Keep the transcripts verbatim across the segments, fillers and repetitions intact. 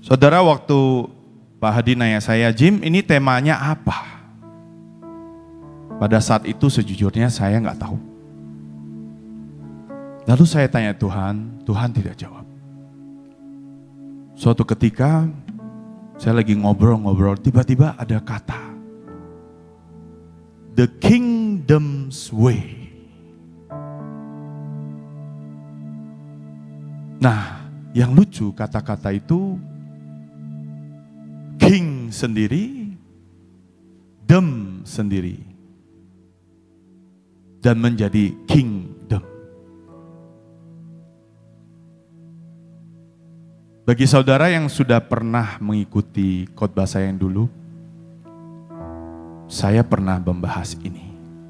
Saudara, waktu Pak Hadi nanya saya, Jim, ini temanya apa? Pada saat itu sejujurnya saya nggak tahu. Lalu saya tanya Tuhan, Tuhan tidak jawab. Suatu ketika saya lagi ngobrol-ngobrol, tiba-tiba ada kata, The Kingdom's Way. Nah, yang lucu kata-kata itu, King sendiri, dem sendiri, dan menjadi kingdom. Bagi saudara yang sudah pernah mengikuti khotbah saya yang dulu, saya pernah membahas ini.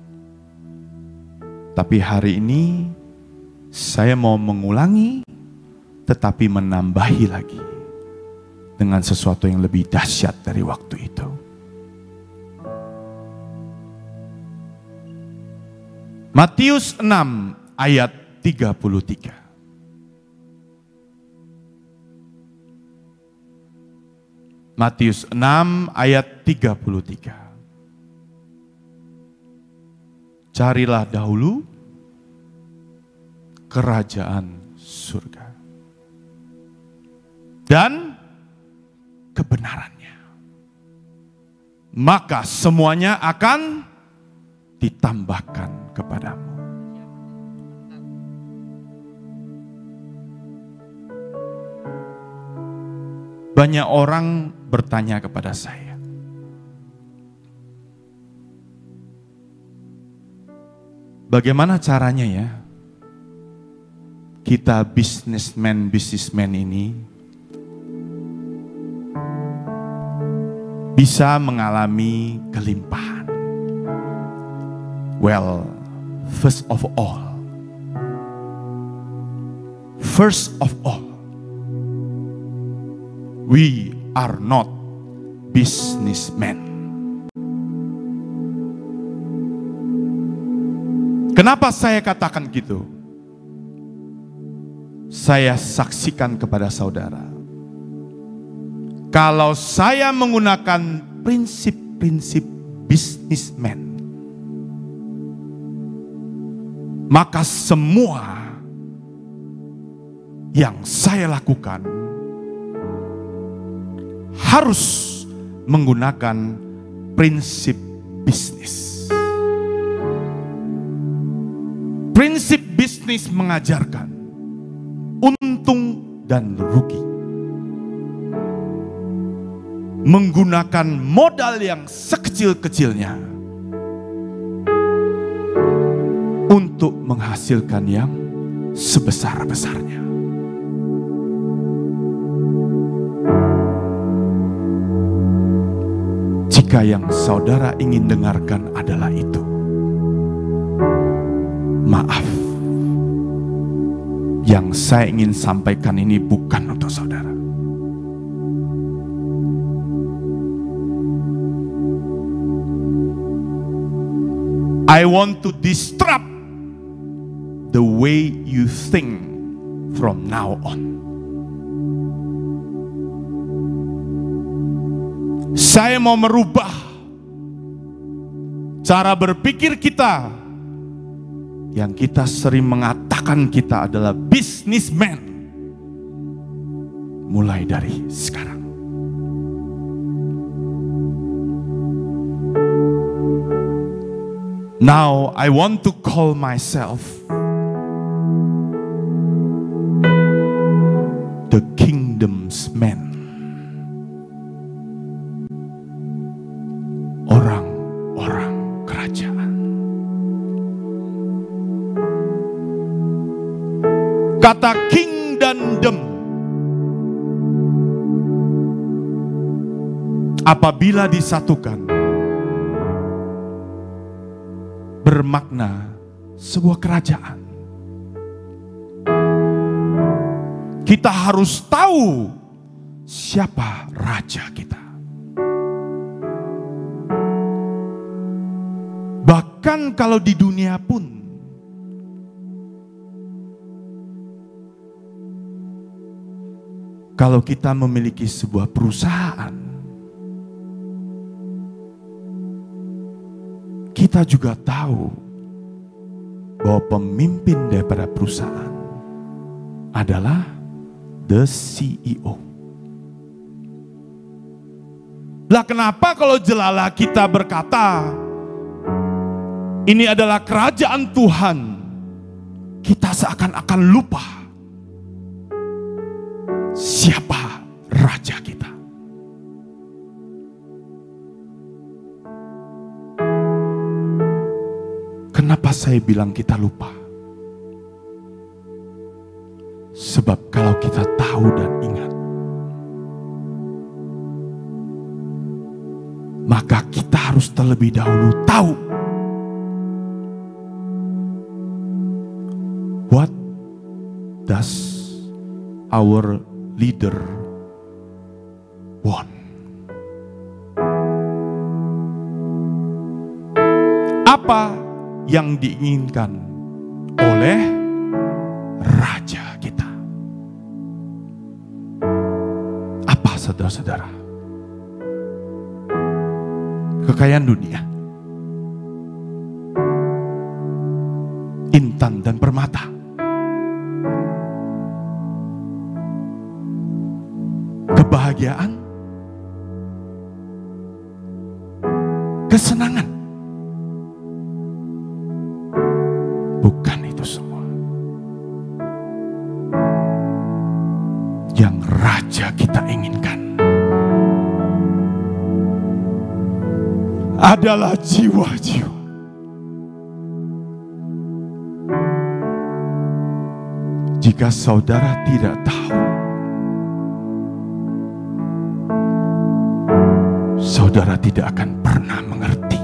Tapi hari ini saya mau mengulangi, tetapi menambahi lagi dengan sesuatu yang lebih dahsyat dari waktu itu. Matius enam ayat tiga puluh tiga. Matius enam ayat tiga puluh tiga. Carilah dahulu kerajaan surga dan kebenarannya, maka semuanya akan ditambahkan kepadamu. Banyak orang bertanya kepada saya, bagaimana caranya ya kita bisnismen-bisnismen ini bisa mengalami kelimpahan? Well, first of all, first of all, we are not businessmen. Kenapa saya katakan gitu? Saya saksikan kepada saudara, kalau saya menggunakan prinsip-prinsip bisnismen, maka semua yang saya lakukan harus menggunakan prinsip bisnis. Prinsip bisnis mengajarkan untung dan rugi, menggunakan modal yang sekecil-kecilnya untuk menghasilkan yang sebesar-besarnya. Jika yang saudara ingin dengarkan adalah itu, maaf, yang saya ingin sampaikan ini bukan untuk saudara. I want to disrupt the way you think from now on. Saya mau merubah cara berpikir kita yang kita sering mengatakan kita adalah businessman mulai dari sekarang. Now I want to call myself the kingdom's man. Orang-orang kerajaan. Kata king dan dem apabila disatukan bermakna sebuah kerajaan. Kita harus tahu siapa raja kita. Bahkan kalau di dunia pun Kalau kita memiliki sebuah perusahaan, kita juga tahu bahwa pemimpin daripada perusahaan adalah the C E O. Lah kenapa kalau jelala kita berkata, ini adalah kerajaan Tuhan, kita seakan-akan lupa siapa raja kita. Kenapa saya bilang kita lupa? Sebab kalau kita tahu dan ingat, maka kita harus terlebih dahulu tahu what does our leader want. Apa yang diinginkan oleh raja kita? Apa, saudara-saudara? Kekayaan dunia, intan dan permata, kebahagiaan, kesenangan. Bukan itu semua yang raja kita inginkan. Adalah jiwa-jiwa. Jika saudara tidak tahu, saudara tidak akan pernah mengerti.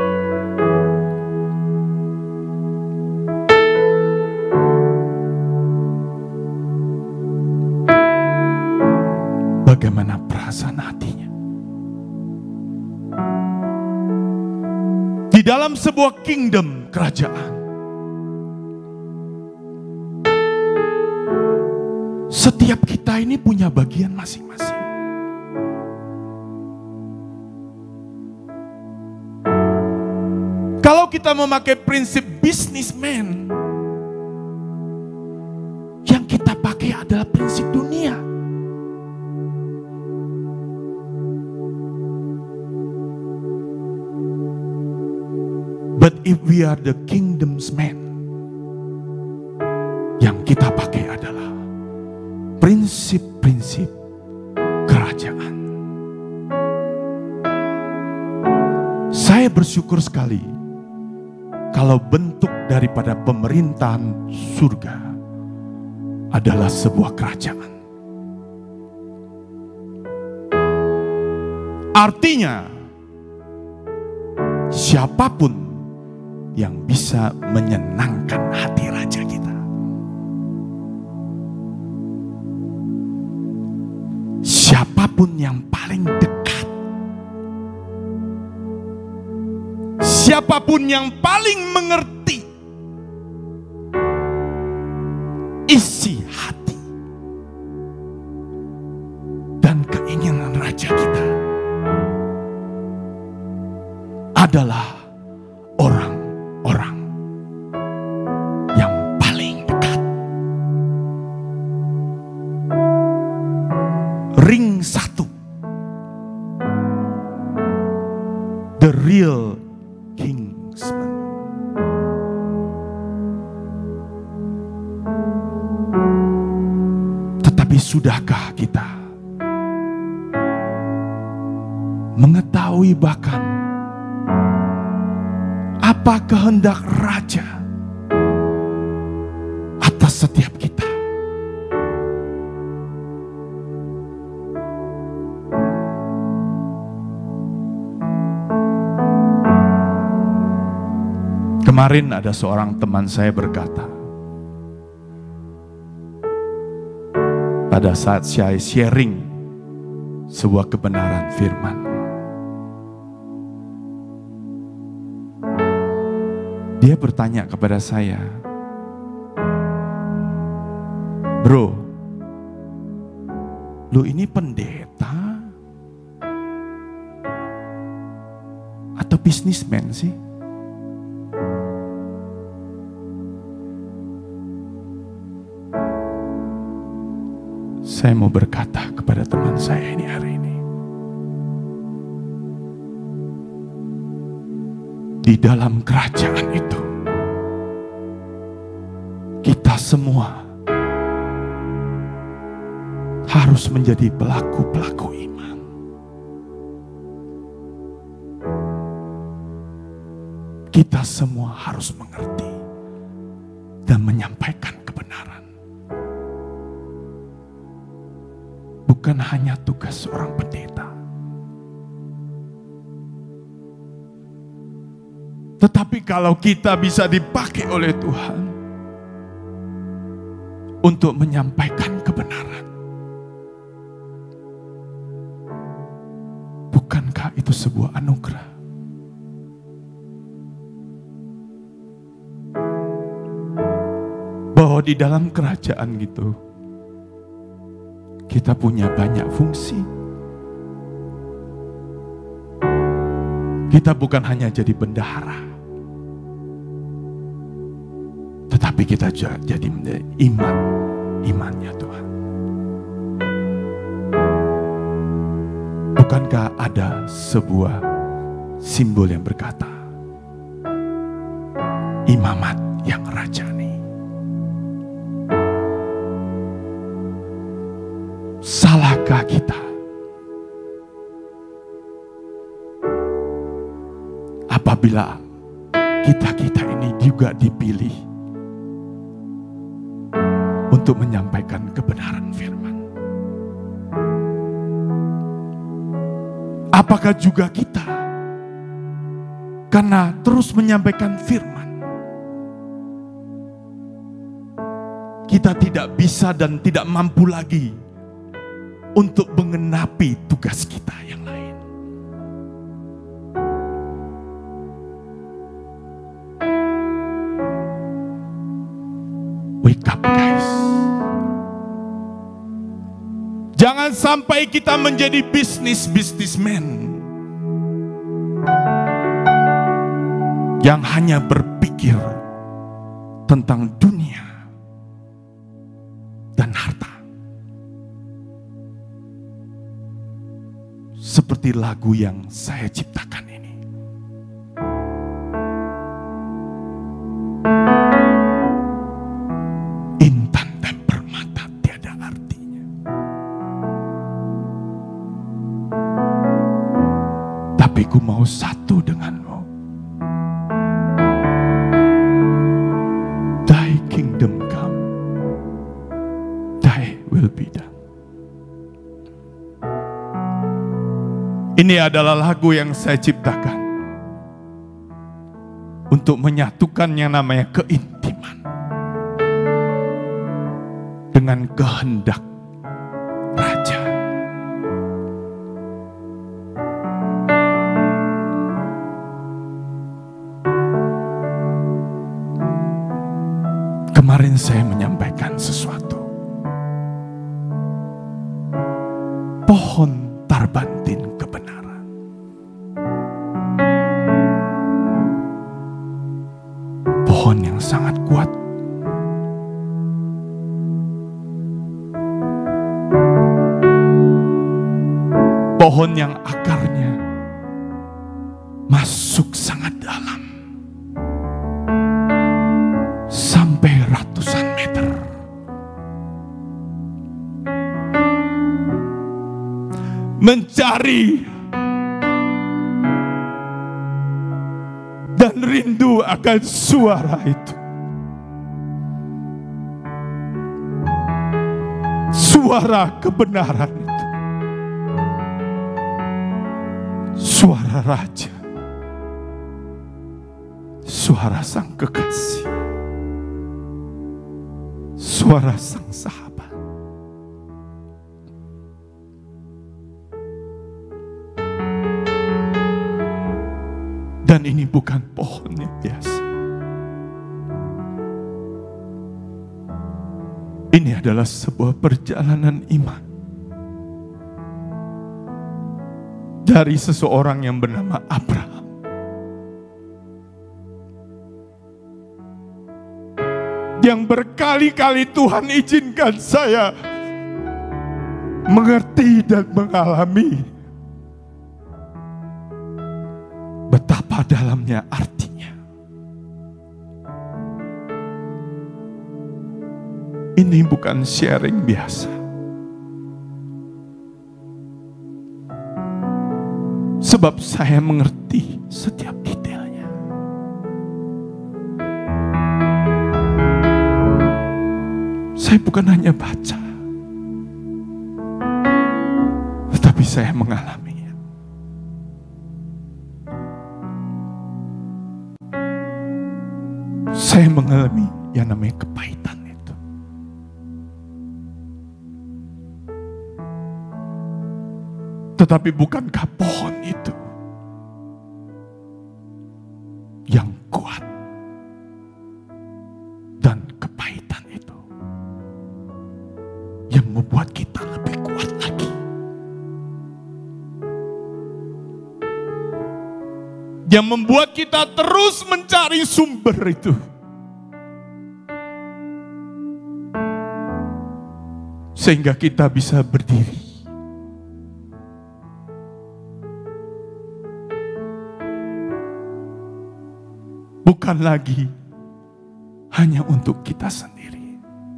Bagaimana perasaan hatinya. Di dalam sebuah kingdom, kerajaan, setiap kita ini punya bagian masing-masing. Kalau kita memakai prinsip businessman, yang kita pakai adalah prinsip dunia. But if we are the kingdom's man, yang kita pakai adalah prinsip-prinsip kerajaan. Saya bersyukur sekali kalau bentuk daripada pemerintahan surga adalah sebuah kerajaan. Artinya, siapapun yang bisa menyenangkan hati raja kita, siapapun yang paling dekat, siapapun yang paling mengerti isi hati dan keinginan raja kita adalah orang-orang yang paling dekat. Ring satu, the real kingsman. Tetapi sudahkah kita mengetahui bahkan apa kehendak raja atas setiap kita? Kemarin ada seorang teman saya berkata, pada saat saya sharing sebuah kebenaran firman, dia bertanya kepada saya, "Bro, Lu ini pendeta atau bisnismen sih? Saya mau berkata kepada teman saya ini hari ini, di dalam kerajaan itu, kita semua harus menjadi pelaku-pelaku iman. Kita semua harus mengerti dan menyampaikan kebenaran. Bukan hanya tugas seorang pendeta, tetapi kalau kita bisa dipakai oleh Tuhan untuk menyampaikan kebenaran, bukankah itu sebuah anugerah? Bahwa di dalam kerajaan gitu, kita punya banyak fungsi. Kita bukan hanya jadi bendahara, tetapi kita jadi iman, imannya Tuhan. Bukankah ada sebuah simbol yang berkata, imamat yang rajani? Salahkah kita apabila kita-kita ini juga dipilih untuk menyampaikan kebenaran firman? Apakah juga kita karena terus menyampaikan firman, kita tidak bisa dan tidak mampu lagi untuk mengenapi tugas kita yang lain? Wake up, guys. Jangan sampai kita menjadi bisnis-bisnismen yang hanya berpikir tentang dunia dan harta. Seperti lagu yang saya ciptakan ini. Intan dan permata tiada artinya, tapi ku mau satu denganmu. Thy kingdom come, thy will be done. Ini adalah lagu yang saya ciptakan untuk menyatukan yang namanya keintiman dengan kehendak Raja. Kemarin saya menyampaikan sesuatu. Pohon tarbantin kebenaran. Pohon yang sangat kuat. Pohon yang akarnya masuk sangat dalam. Sampai ratusan meter. Mencari dan rindu akan suara itu. Suara kebenaran itu. Suara Raja. Suara Sang Kekasih. Suara Sang Sahabat. Dan ini bukan pohon yang biasa. Ini adalah sebuah perjalanan iman dari seseorang yang bernama Abraham. Yang berkali-kali Tuhan izinkan saya mengerti dan mengalami betapa dalamnya artinya. Ini bukan sharing biasa. Sebab saya mengerti setiap detailnya. Saya bukan hanya baca, tetapi saya mengalaminya. Saya mengalami yang namanya kepahitan itu. Tetapi bukankah pohon itu yang kuat, dan kepahitan itu yang membuat kita lebih kuat lagi, yang membuat kita terus mencari sumber itu, sehingga kita bisa berdiri bukan lagi hanya untuk kita sendiri,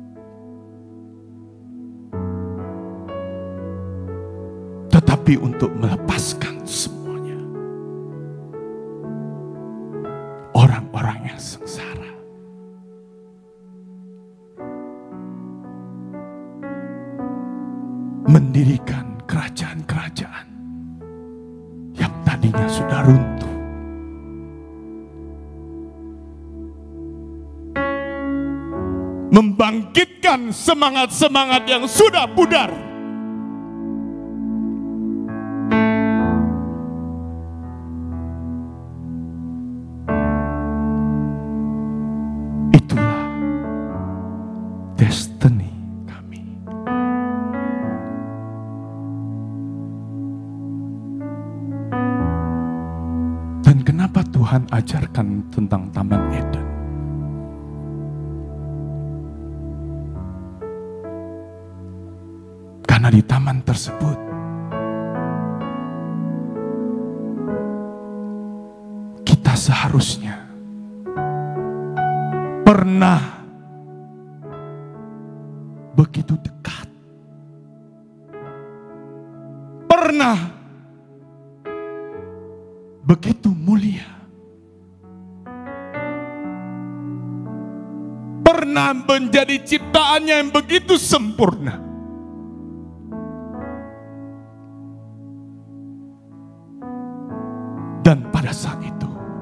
tetapi untuk melepaskan semuanya. Orang-orang yang sengsara, mendirikan kerajaan-kerajaan yang tadinya sudah runtuh, membangkitkan semangat-semangat yang sudah pudar. Itulah destiny kami. Dan kenapa Tuhan ajarkan tentang Taman Eden? Karena di taman tersebut kita seharusnya pernah begitu dekat, pernah begitu mulia, pernah menjadi ciptaannya yang begitu sempurna. Dan pada saat itu,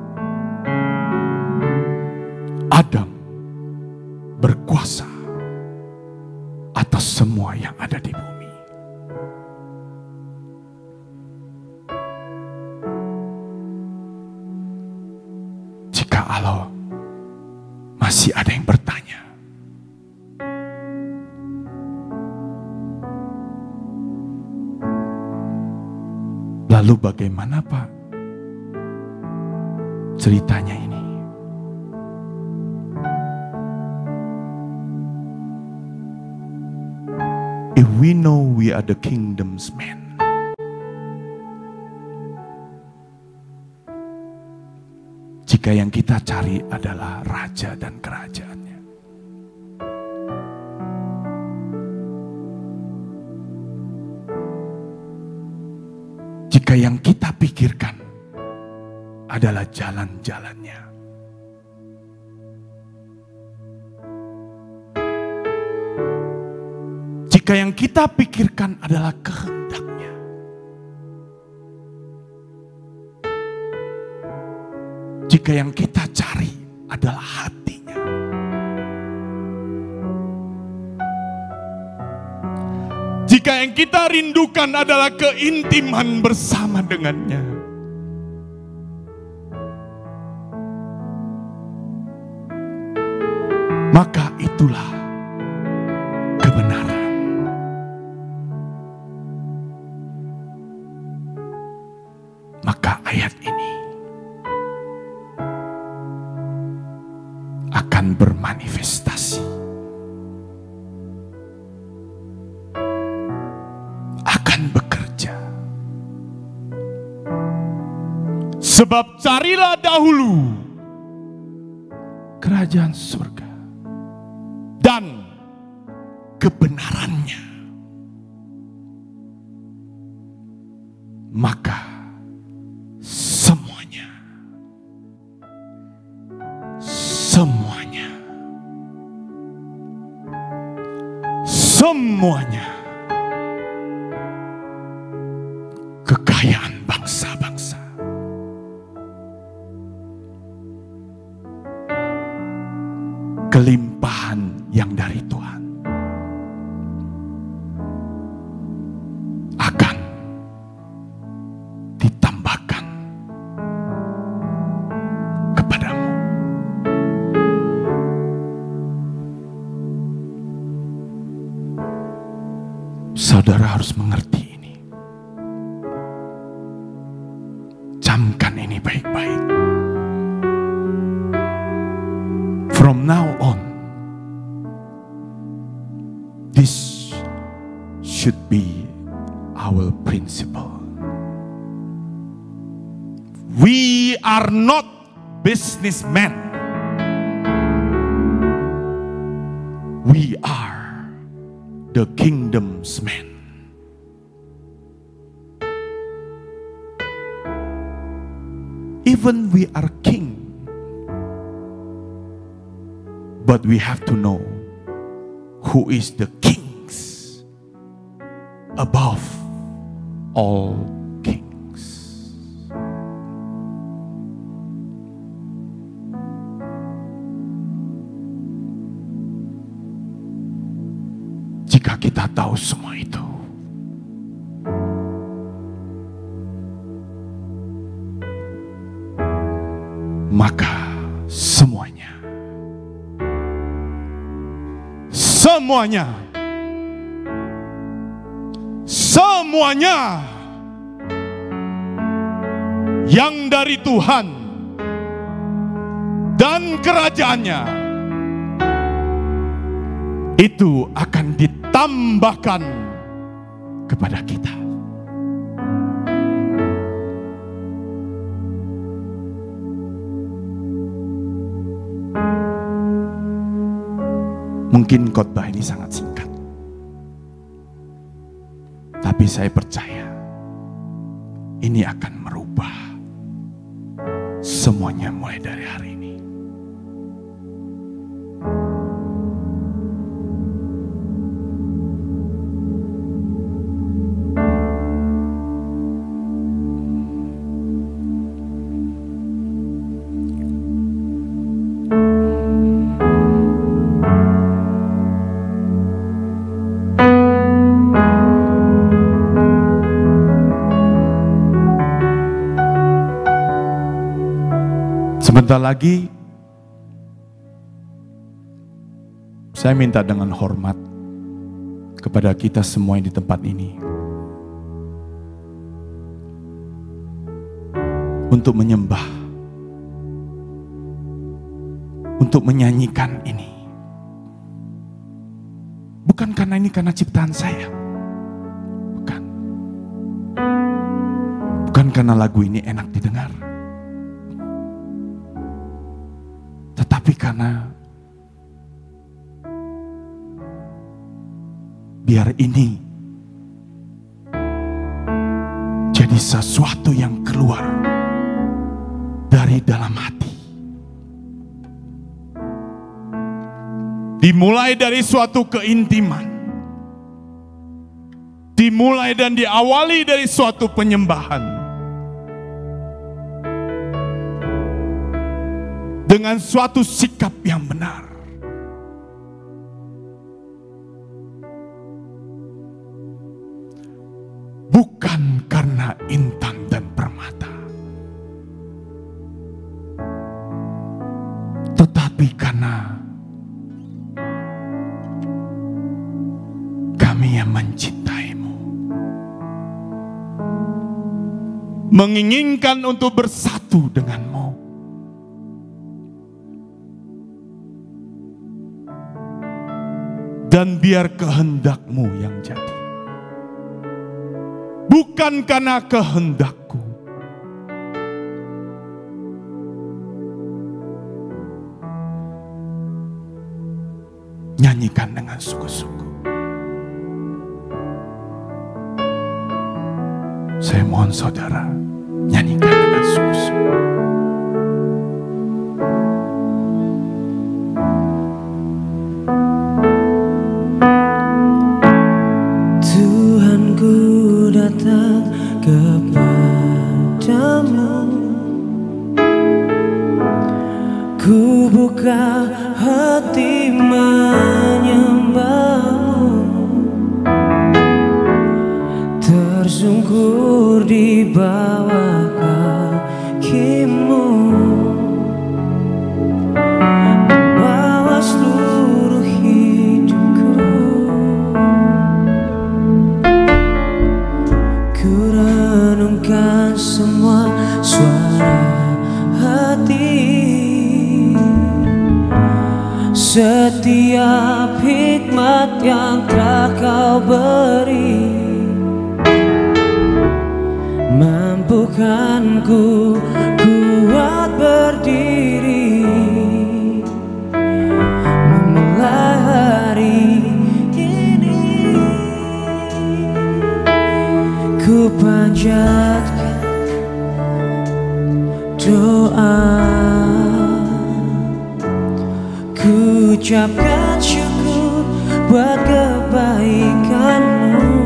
Adam berkuasa atas semua yang ada di bumi. Jika Allah masih ada yang bertanya, lalu bagaimana Pak ceritanya ini? If we know we are the kingdom's men, jika yang kita cari adalah raja dan kerajaannya, jika yang kita pikirkan adalah jalan-jalannya, jika yang kita pikirkan adalah kehendaknya, jika yang kita cari adalah hatinya, jika yang kita rindukan adalah keintiman bersama dengannya, maka itulah kebenaran. Sebab carilah dahulu kerajaan surga dan kebenarannya, maka semuanya, semuanya, semuanya, kekayaan bangsa-bangsa, kelimpahan yang dari Tuhan akan ditambahkan kepadamu. Saudara harus mengerti ini. Camkan ini baik-baik. From now on, this should be our principle. We are not businessmen. We are the kingdom's men. Even we are king, but we have to know who is the kings above all kings. Jika kita tahu semua itu, maka semuanya, semuanya, semuanya yang dari Tuhan dan kerajaannya itu akan ditambahkan kepada kita. Mungkin khotbah ini sangat singkat, tapi saya percaya ini akan merubah semuanya mulai dari hari ini. Sebentar lagi saya minta dengan hormat kepada kita semua yang di tempat ini untuk menyembah, untuk menyanyikan ini. Bukan karena ini karena ciptaan saya, bukan. Bukan karena lagu ini enak didengar, tetapi karena biar ini jadi sesuatu yang keluar dari dalam hati. Dimulai dari suatu keintiman, dimulai dan diawali dari suatu penyembahan, dengan suatu sikap yang benar. Bukan karena intan dan permata, tetapi karena kami yang mencintaimu, menginginkan untuk bersatu denganmu, dan biar kehendakmu yang jadi, bukan karena kehendakku, Nyanyikan dengan sungguh-sungguh. Saya mohon saudara, nyanyikan dengan sungguh-sungguh. Tuhanku datang kepadamu, ku buka hati menyembahmu, tersungkur di bawah kakimu, bawa seluruh hidupku. Ku renungkan semua suara hati, setiap hikmat yang telah Kau beri. Mampukan ku kuat berdiri, memulai hari ini. Ku panjatkan doa, ku ucapkan syukur buat kebaikan-Mu.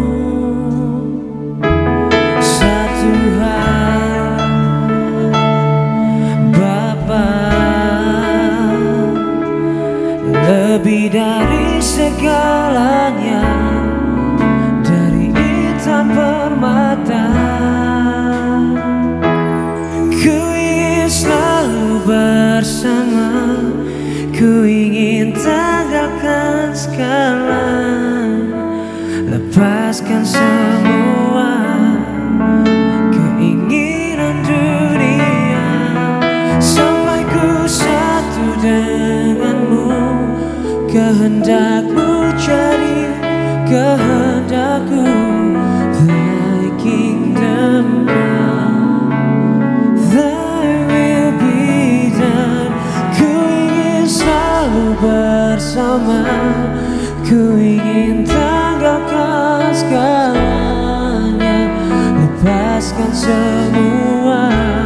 Satu hal Bapa, lebih dari segalanya, dari intan permata, ku ingin selalu bersama. Ku ingin tinggalkan segala, lepaskan semua keinginan dunia, sampai ku satu denganmu. Kehendak-Mu jadi kehendak-Ku, Thy kingdom come, Thy will be done. Ku ingin selalu bersama, ku ingin tinggalkan segalanya, lepaskan semua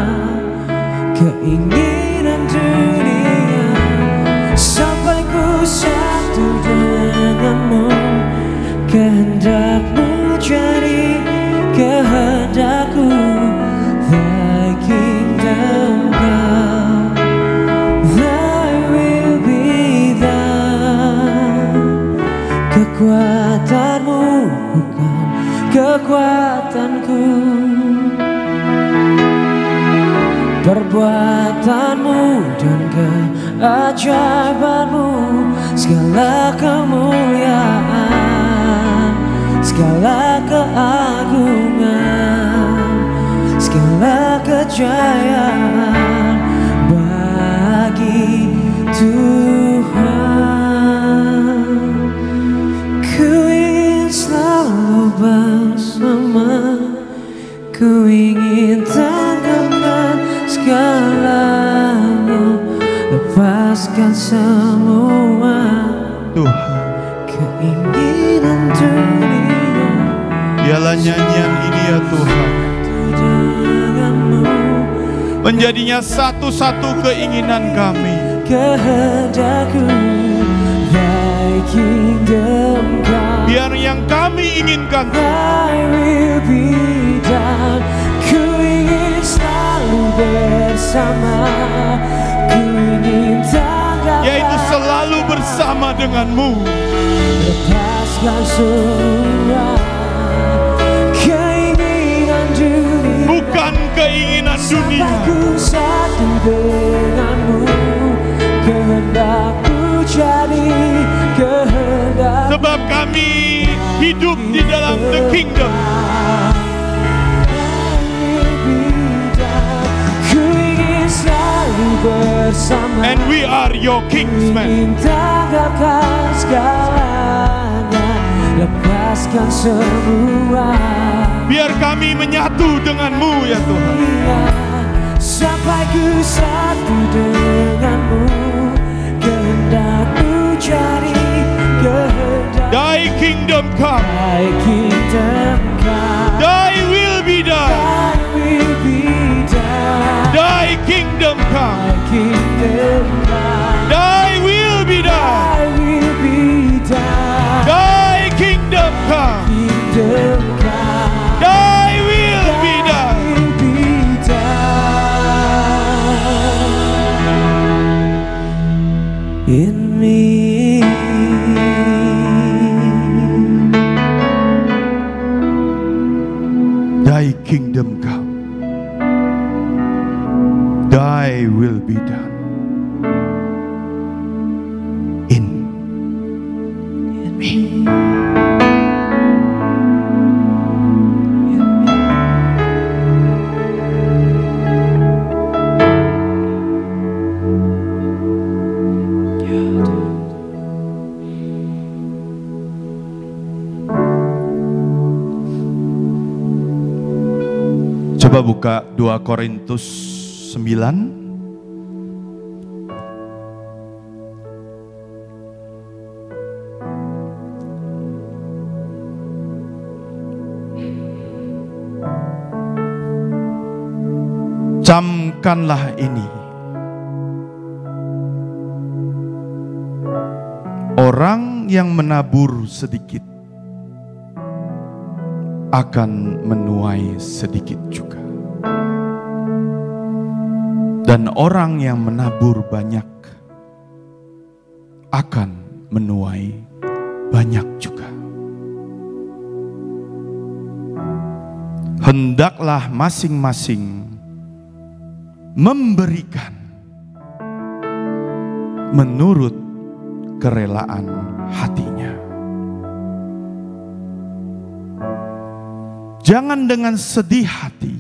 keinginan dunia, sampai ku satu denganmu. Kehendak-Mu jadi kehendak-Ku, Thy kingdom come, Thy will be done. Kekuatan-Mu bukan kekuatanku, perbuatan-Mu dan keajaiban-Mu, segala kemuliaan, segala keagungan, segala kejayaan bagi Tuhan. Ku ingin selalu bersama, ku ingin tinggalkan segalanya, lepaskan semua Tuhan, keinginan dunia. biarlah nyanyian ini ya Tuhan menjadinya satu-satu keinginan kami. Kehendak-Ku, Thy kingdom come, Biar yang kami inginkan Thy will be done. Ku ingin selalu bersama, ku ingin tinggalkan, yaitu selalu bersama dengan-Mu. lepaskan semua keinginan dunia, Bukan keinginan dunia. sampai ku satu denganmu. Kehendak-Ku jadi kehendak, Sebab kami hidup di dalam the kingdom. ku ingin selalu bersama, And we are your kingsmen. ingin tinggalkan segalanya, lepaskan semua Biar kami menyatu dengan-Mu ya Tuhan. sampai ku satu denganmu. Kehendak-Ku jadi Thy kingdom come. Thy kingdom come. Thy will be done. Thy will be done. Thy kingdom come. Thy kingdom come. Thy will be done. Thy will be done. Thy kingdom come. Kingdom come. Thy will be done. Will be done in me. Thy kingdom come. Thy will be done in, in me. Coba buka dua Korintus sembilan. Camkanlah ini. Orang yang menabur sedikit akan menuai sedikit juga. Dan orang yang menabur banyak akan menuai banyak juga. Hendaklah masing-masing memberikan menurut kerelaan hatinya. Jangan dengan sedih hati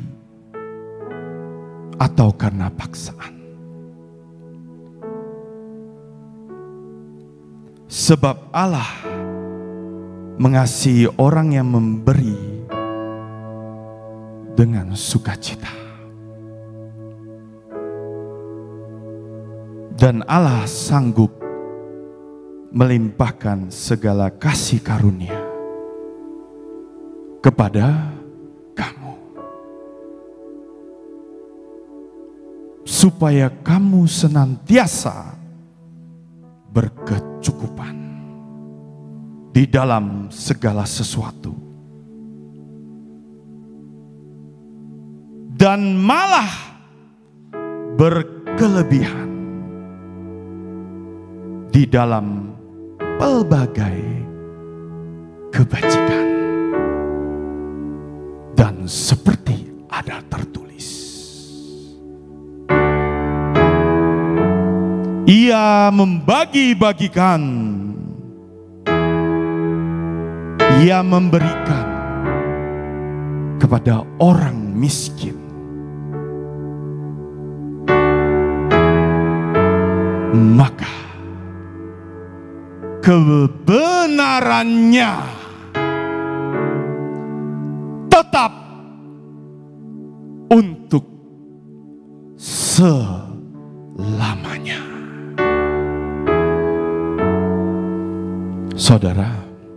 atau karena paksaan. Sebab Allah mengasihi orang yang memberi dengan sukacita. Dan Allah sanggup melimpahkan segala kasih karunia kepada kamu, supaya kamu senantiasa berkecukupan di dalam segala sesuatu, dan malah berkelebihan di dalam pelbagai kebajikan. Dan seperti ada tertulis, Ia membagi-bagikan, Ia memberikan kepada orang miskin. Maka kebenarannya tetap untuk selamanya. Saudara,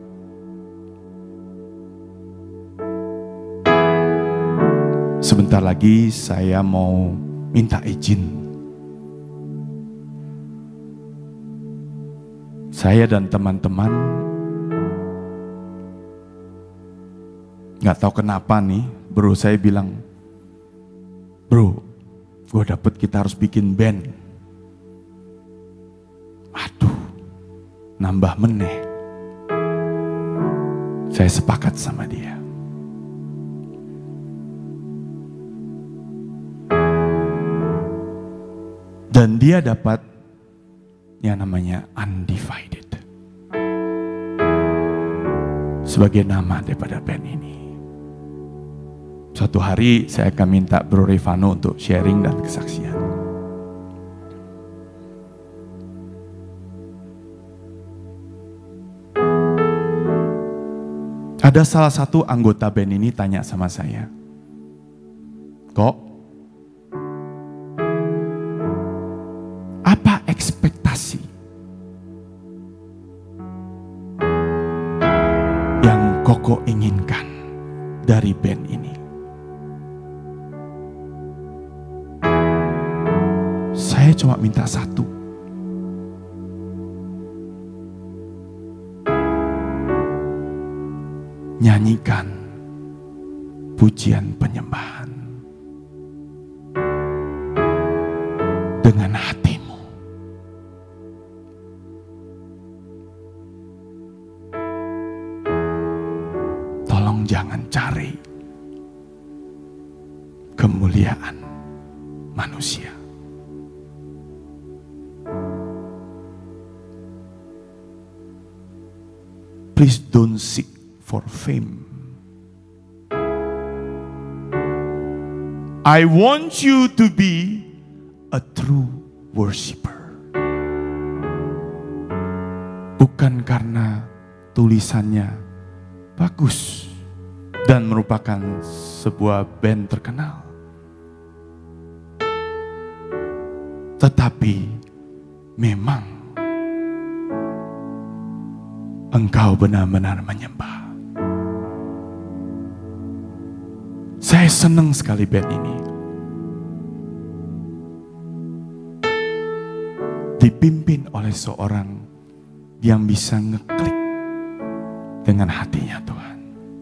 sebentar lagi saya mau minta izin. Saya dan teman-teman gak tahu kenapa nih, bro saya bilang, bro, gue dapet kita harus bikin band. Aduh, nambah meneh. Saya sepakat sama dia. Dan dia dapat yang namanya Undivided sebagai nama daripada band ini. Suatu hari saya akan minta Bro Revano untuk sharing dan kesaksian. Ada salah satu anggota band ini tanya sama saya, kok apa ekspektasi Koko inginkan dari band ini. Saya cuma minta satu. Nyanyikan pujian penyembahan dengan hatimu. Tolong jangan cari kemuliaan manusia. Please don't seek for fame. I want you to be a true worshiper. Bukan karena tulisannya bagus dan merupakan sebuah band terkenal, tetapi memang engkau benar-benar menyembah. Saya senang sekali band ini. Dipimpin oleh seorang yang bisa ngeklik dengan hatinya Tuhan.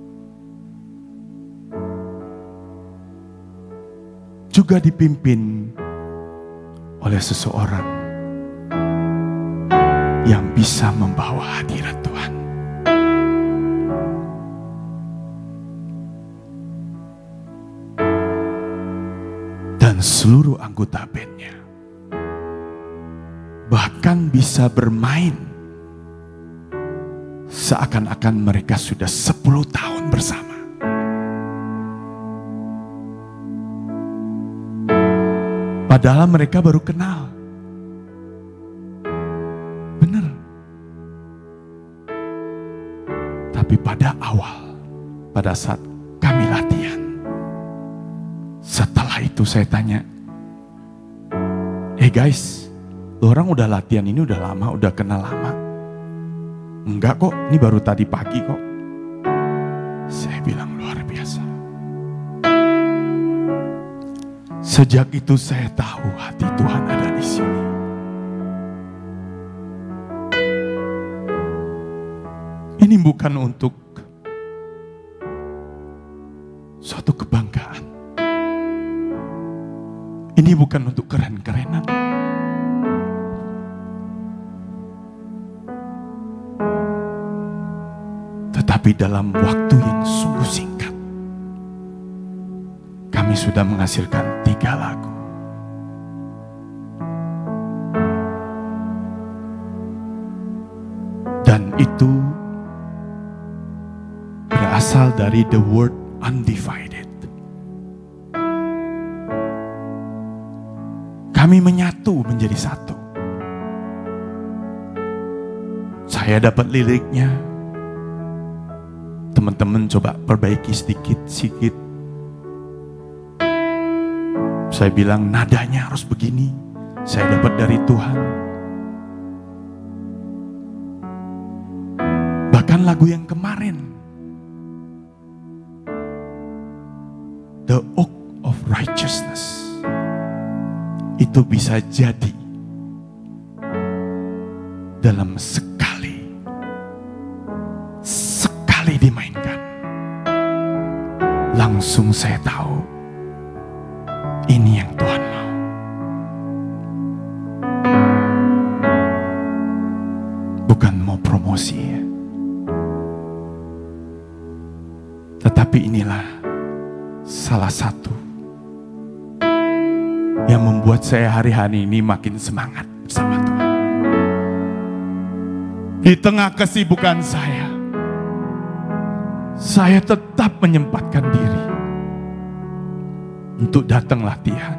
Juga dipimpin oleh seseorang yang bisa membawa hadirat Tuhan. Dan seluruh anggota bandnya bahkan bisa bermain seakan-akan mereka sudah sepuluh tahun bersama. Padahal mereka baru kenal. Benar. Tapi pada awal, pada saat kami latihan, setelah itu saya tanya, "Hey guys, lu orang udah latihan ini udah lama, udah kenal lama?" "Enggak kok, ini baru tadi pagi kok." Saya bilang luar biasa. Sejak itu saya tahu hati Tuhan ada di sini. Ini bukan untuk suatu kebanggaan. Ini bukan untuk keren-kerenan. Tetapi dalam waktu yang sungguh singkat, kami sudah menghasilkan tiga lagu. Dan itu berasal dari the word undivided. Kami menyatu menjadi satu. Saya dapat liriknya. Teman-teman coba perbaiki sedikit-sedikit. Saya bilang nadanya harus begini. Saya dapat dari Tuhan. Bahkan lagu yang kemarin, The Oak of Righteousness, itu bisa jadi dalam sekali, sekali dimainkan, langsung saya tahu ini yang Tuhan mau. Bukan mau promosi ya. Tetapi inilah salah satu yang membuat saya hari-hari ini makin semangat bersama Tuhan. Di tengah kesibukan saya, saya tetap menyempatkan diri untuk datang latihan.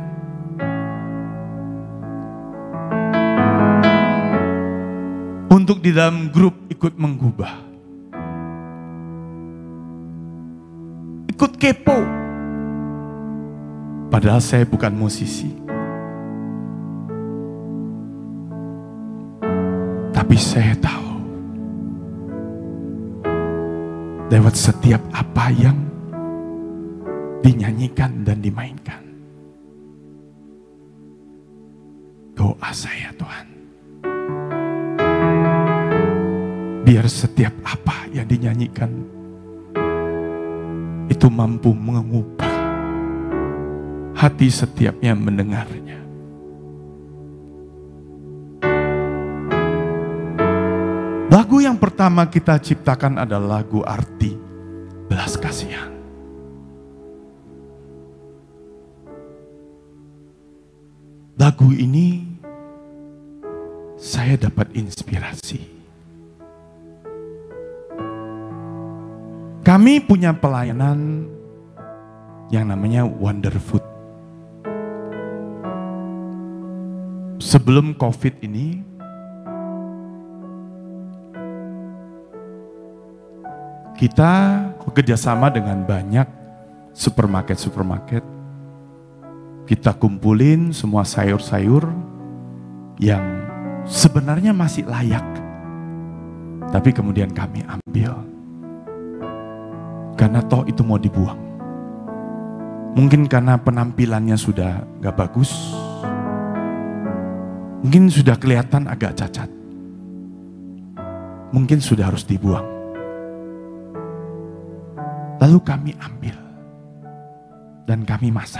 Untuk di dalam grup ikut menggubah. Ikut kepo. Padahal saya bukan musisi. Tapi saya tahu lewat setiap apa yang dinyanyikan dan dimainkan. Doa saya Tuhan, biar setiap apa yang dinyanyikan itu mampu mengubah hati setiap yang mendengarnya. Lagu yang pertama kita ciptakan adalah lagu arti belas kasihan. Lagu ini saya dapat inspirasi. Kami punya pelayanan yang namanya Wonder Food. Sebelum COVID ini, kita bekerjasama dengan banyak supermarket-supermarket. Kita kumpulin semua sayur-sayur yang sebenarnya masih layak, tapi kemudian kami ambil. Karena toh itu mau dibuang. Mungkin karena penampilannya sudah gak bagus. Mungkin sudah kelihatan agak cacat. Mungkin sudah harus dibuang. Lalu kami ambil. Dan kami masak.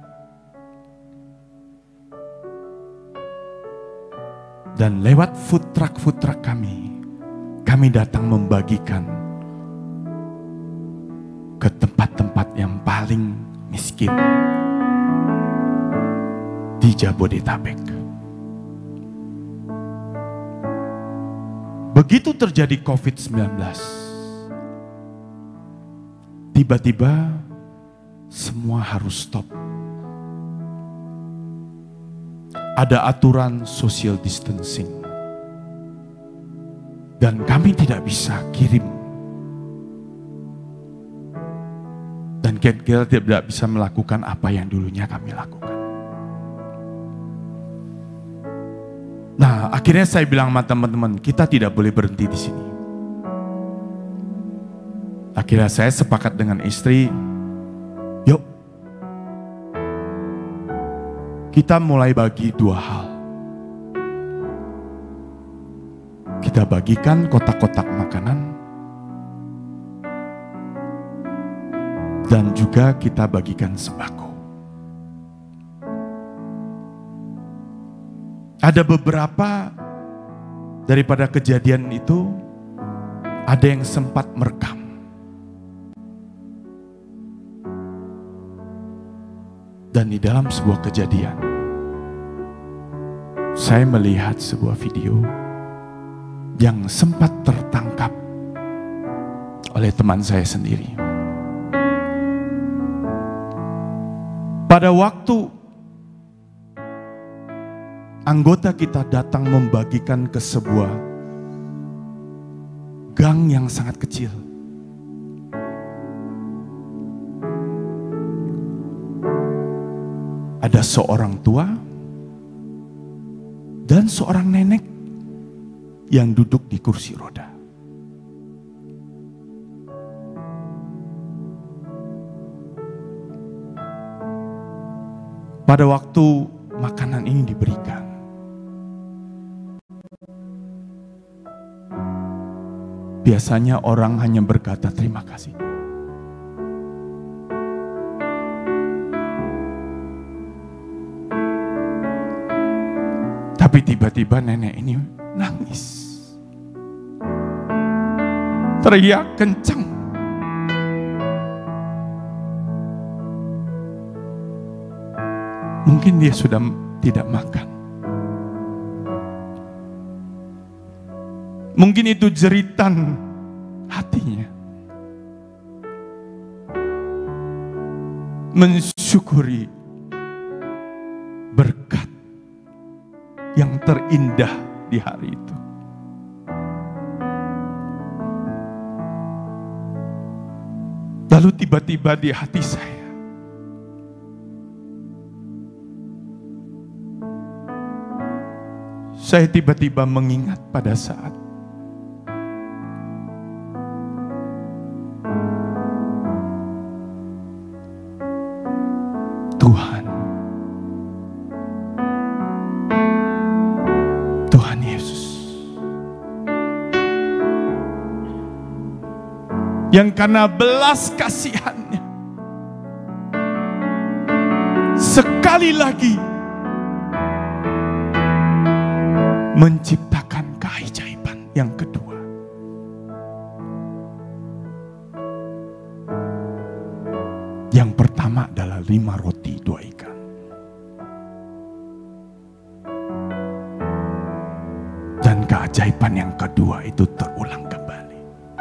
Dan lewat food truck-food truck kami, kami datang membagikan ke tempat-tempat yang paling miskin di Jabodetabek. Begitu terjadi covid sembilan belas, tiba-tiba semua harus stop. Ada aturan social distancing. Dan kami tidak bisa kirim. Dan kita tidak bisa melakukan apa yang dulunya kami lakukan. Nah, akhirnya saya bilang sama teman-teman, kita tidak boleh berhenti di sini. Akhirnya saya sepakat dengan istri, yuk kita mulai bagi dua hal. Kita bagikan kotak-kotak makanan dan juga kita bagikan sembako. Ada beberapa daripada kejadian itu, ada yang sempat merekam. Dan di dalam sebuah kejadian, saya melihat sebuah video yang sempat tertangkap oleh teman saya sendiri. Pada waktu anggota kita datang membagikan ke sebuah gang yang sangat kecil, ada seorang tua dan seorang nenek yang duduk di kursi roda. Pada waktu makanan ini diberikan, biasanya orang hanya berkata terima kasih. Tapi tiba-tiba nenek ini nangis. Teriak kencang. Mungkin dia sudah tidak makan. Mungkin itu jeritan hatinya. Mensyukuri berkat yang terindah di hari itu. Lalu tiba-tiba di hati saya, saya tiba-tiba mengingat pada saat Tuhan, Tuhan Yesus, yang karena belas kasihannya sekali lagi menciptakan keajaiban yang kedua. Yang pertama adalah lima roti dua ikan. Dan keajaiban yang kedua itu terulang kembali.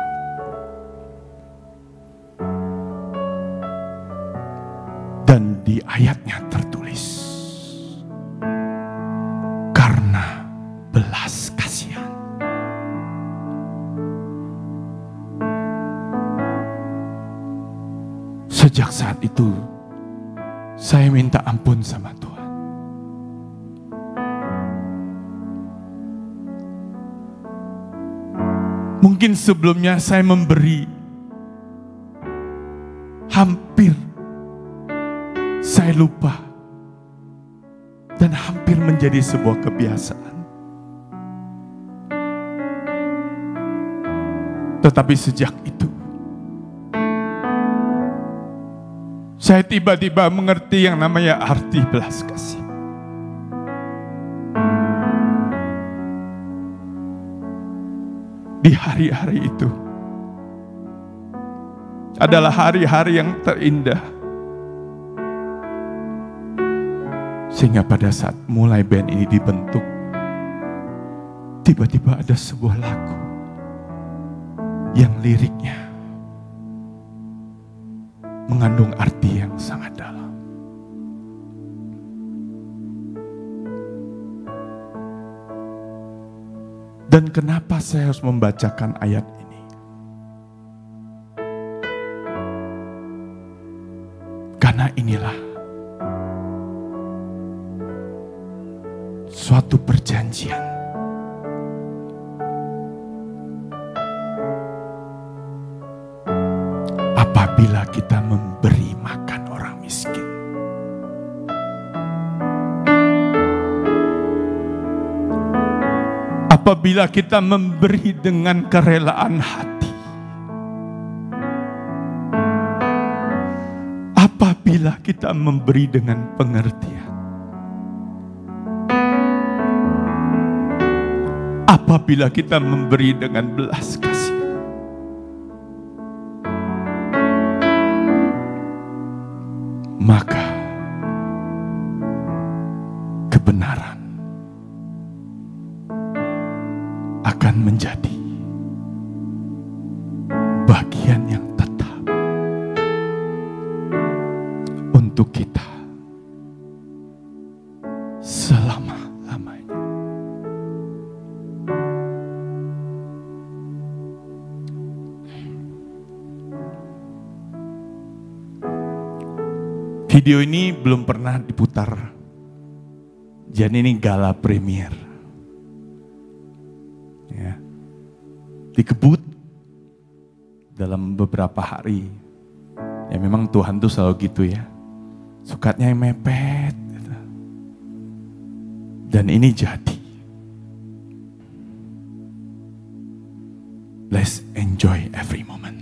Dan di ayatnya tertulis, karena belas kasihan. Sejak saat itu, saya minta ampun sama Tuhan. Mungkin sebelumnya saya memberi hampir saya lupa dan hampir menjadi sebuah kebiasaan. Tetapi sejak itu, saya tiba-tiba mengerti yang namanya arti belas kasih. Di hari-hari itu adalah hari-hari yang terindah. Sehingga pada saat mulai band ini dibentuk, tiba-tiba ada sebuah lagu yang liriknya mengandung arti yang sangat dalam. Dan kenapa saya harus membacakan ayat ini? Karena inilah suatu perjanjian apabila kita memberi makan orang miskin. Apabila kita memberi dengan kerelaan hati. Apabila kita memberi dengan pengertian. Apabila kita memberi dengan belas kasih. Maka kebenaran akan menjadi bagian yang tetap untuk kita selama-lamanya. Video ini belum pernah diputar. Jadi ini gala premier. Ya. Dikebut dalam beberapa hari. Ya memang Tuhan tuh selalu gitu ya. Sukanya yang mepet. Gitu. Dan ini jadi. Let's enjoy every moment.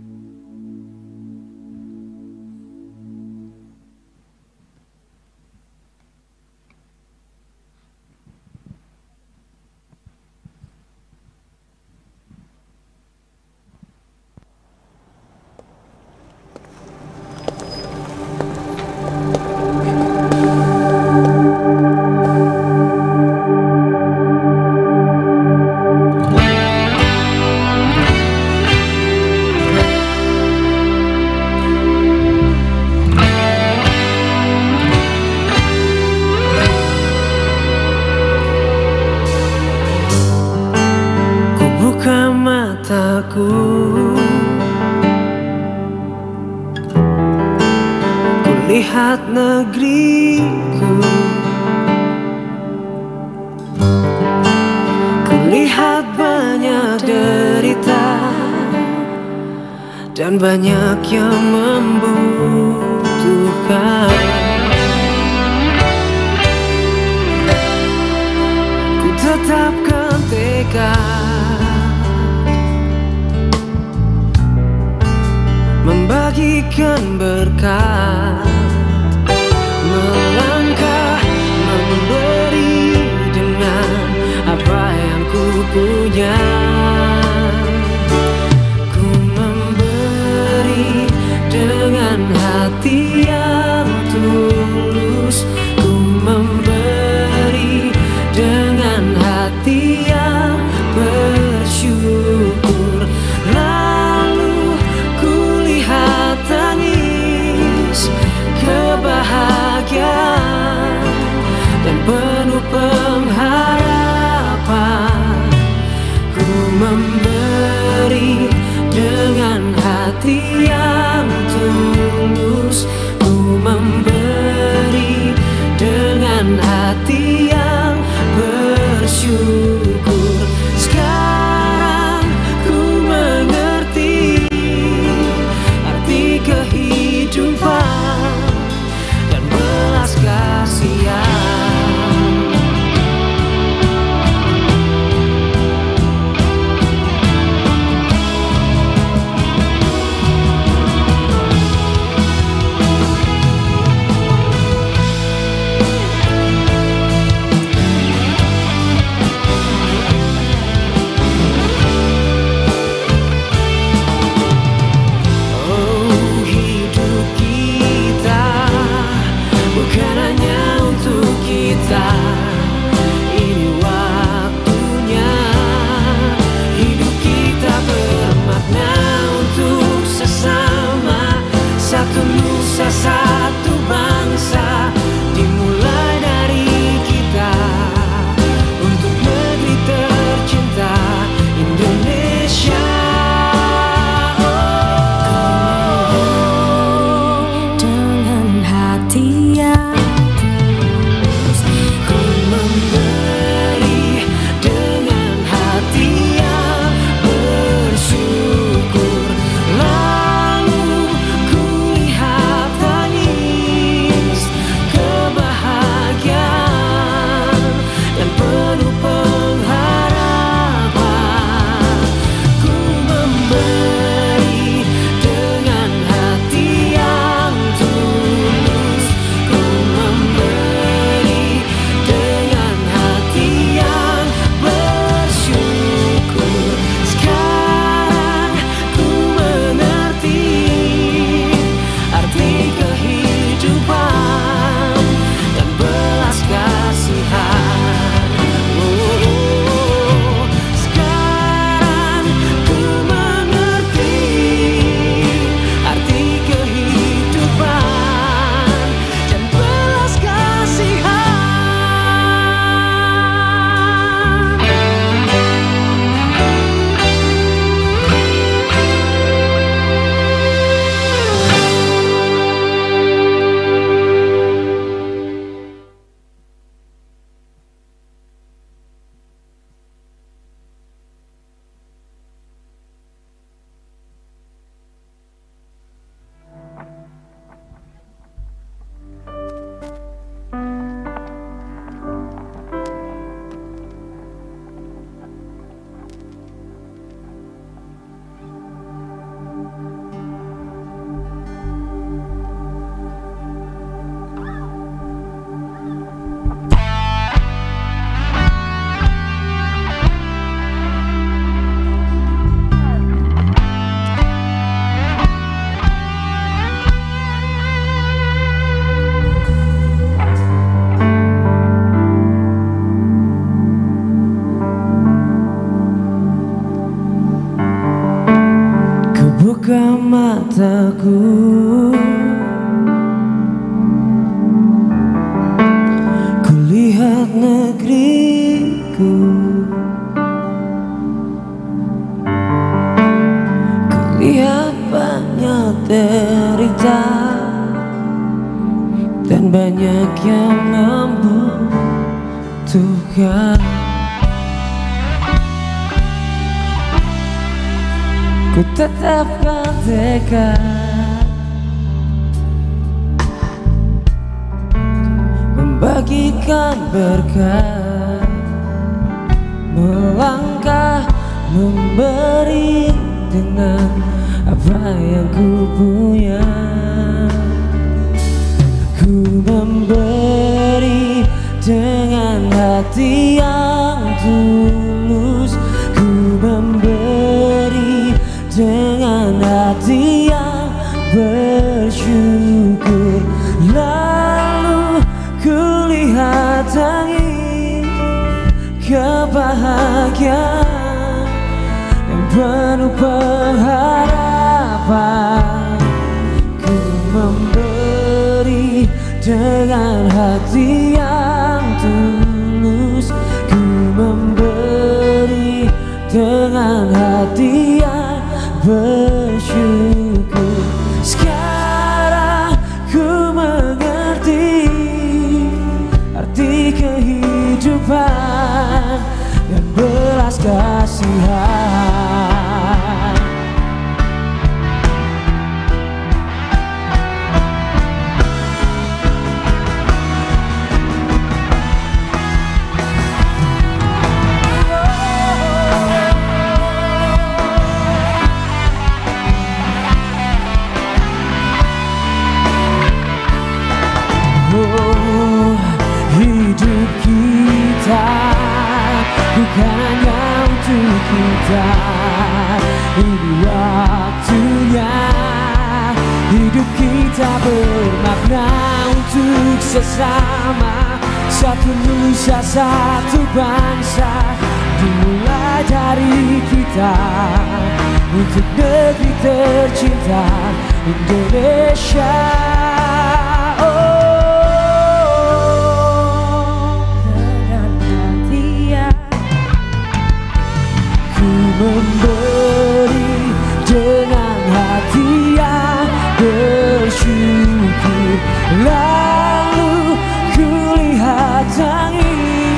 Kulihat negeriku, kulihat banyak derita dan banyak yang membutuhkan. tekad membagikan berkat, melangkah memberi dengan apa yang ku punya. Ku memberi dengan hati yang tulus, ku memberi dengan hati yang bersyukur. Lalu ku lihat tangis kebahagiaan dan penuh pengharapan. Ku memberi dengan hati yang tulus, ku memberi dengan hati yang bersyukur. Sekarang ku mengerti arti kehidupan dan belas kasihan. Ini waktunya hidup kita bermakna untuk sesama, satu nusa satu bangsa, dimulai dari kita untuk negeri tercinta Indonesia. Oh, dengan hati yang buka mataku, kulihat negeriku, kulihat banyak derita dan banyak yang membutuhkan. Ku tetapkan tekad membagikan berkat, melangkah memberi dengan apa yang ku punya. Ku memberi dengan hati yang tulus, ku memberi dengan hati yang bersyukur. Lalu ku lihat angin kebahagiaan yang penuh pengharapan. Ku memberi dengan hati yang tulus, ku memberi dengan hati yang bersyukur. Sekarang ku mengerti arti kehidupan dan belas kasihan. Oh, hidup kita bukan hanya untuk kita. Ini waktunya hidup kita bermakna untuk sesama. Satu Nusa, satu bangsa, dimulai dari kita untuk negeri tercinta Indonesia. Memberi dengan hati yang bersyukur. Lalu ku lihat angin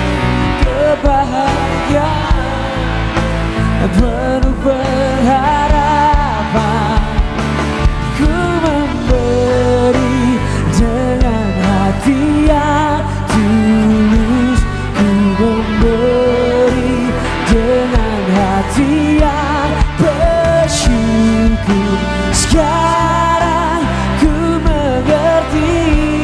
kebahagiaan penuh pengharapan. Ku memberi dengan hati yang tulus, ku memberi dengan hati yang bersyukur. Sekarang ku mengerti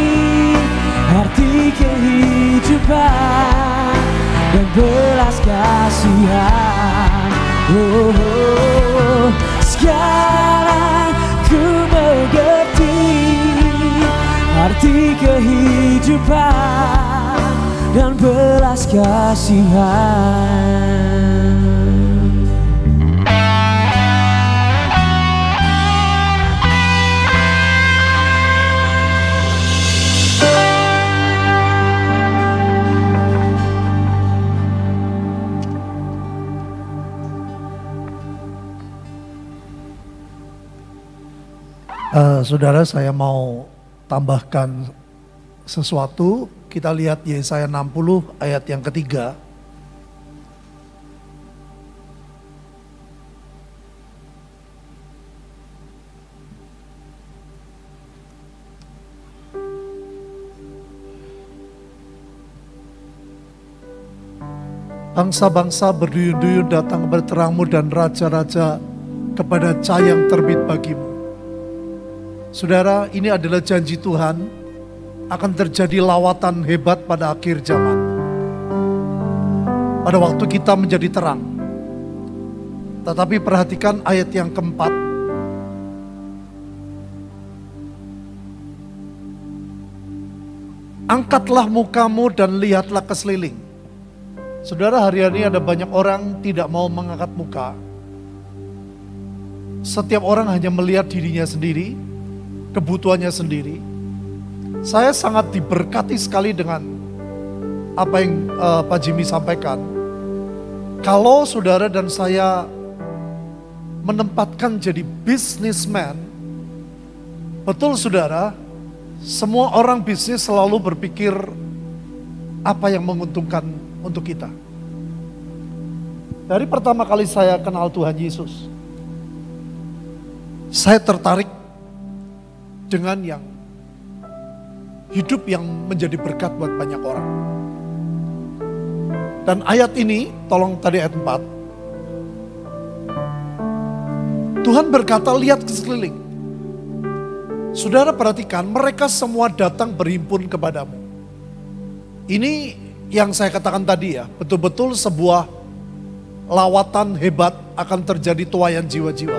arti kehidupan dan belas kasihan. Oh, oh. Sekarang ku mengerti arti kehidupan dan belas kasihan. Uh, saudara, saya mau tambahkan sesuatu. Kita lihat Yesaya enam puluh ayat yang ketiga. Bangsa-bangsa berduyun-duyun datang berterangmu dan raja-raja kepada cahaya yang terbit bagimu. Saudara, ini adalah janji Tuhan, akan terjadi lawatan hebat pada akhir zaman. Pada waktu kita menjadi terang. Tetapi perhatikan ayat yang keempat. Angkatlah mukamu dan lihatlah ke sekeliling. Saudara, hari ini ada banyak orang tidak mau mengangkat muka. Setiap orang hanya melihat dirinya sendiri, kebutuhannya sendiri. Saya sangat diberkati sekali dengan apa yang uh, Pak Jimmy sampaikan. Kalau saudara dan saya menempatkan jadi businessman, betul saudara, semua orang bisnis selalu berpikir apa yang menguntungkan untuk kita. Dari pertama kali saya kenal Tuhan Yesus, saya tertarik dengan yang hidup yang menjadi berkat buat banyak orang. Dan ayat ini, tolong tadi ayat empat. Tuhan berkata, lihat ke sekeliling. Saudara perhatikan, mereka semua datang berhimpun kepadamu. Ini yang saya katakan tadi ya, betul-betul sebuah lawatan hebat akan terjadi tuaian jiwa-jiwa.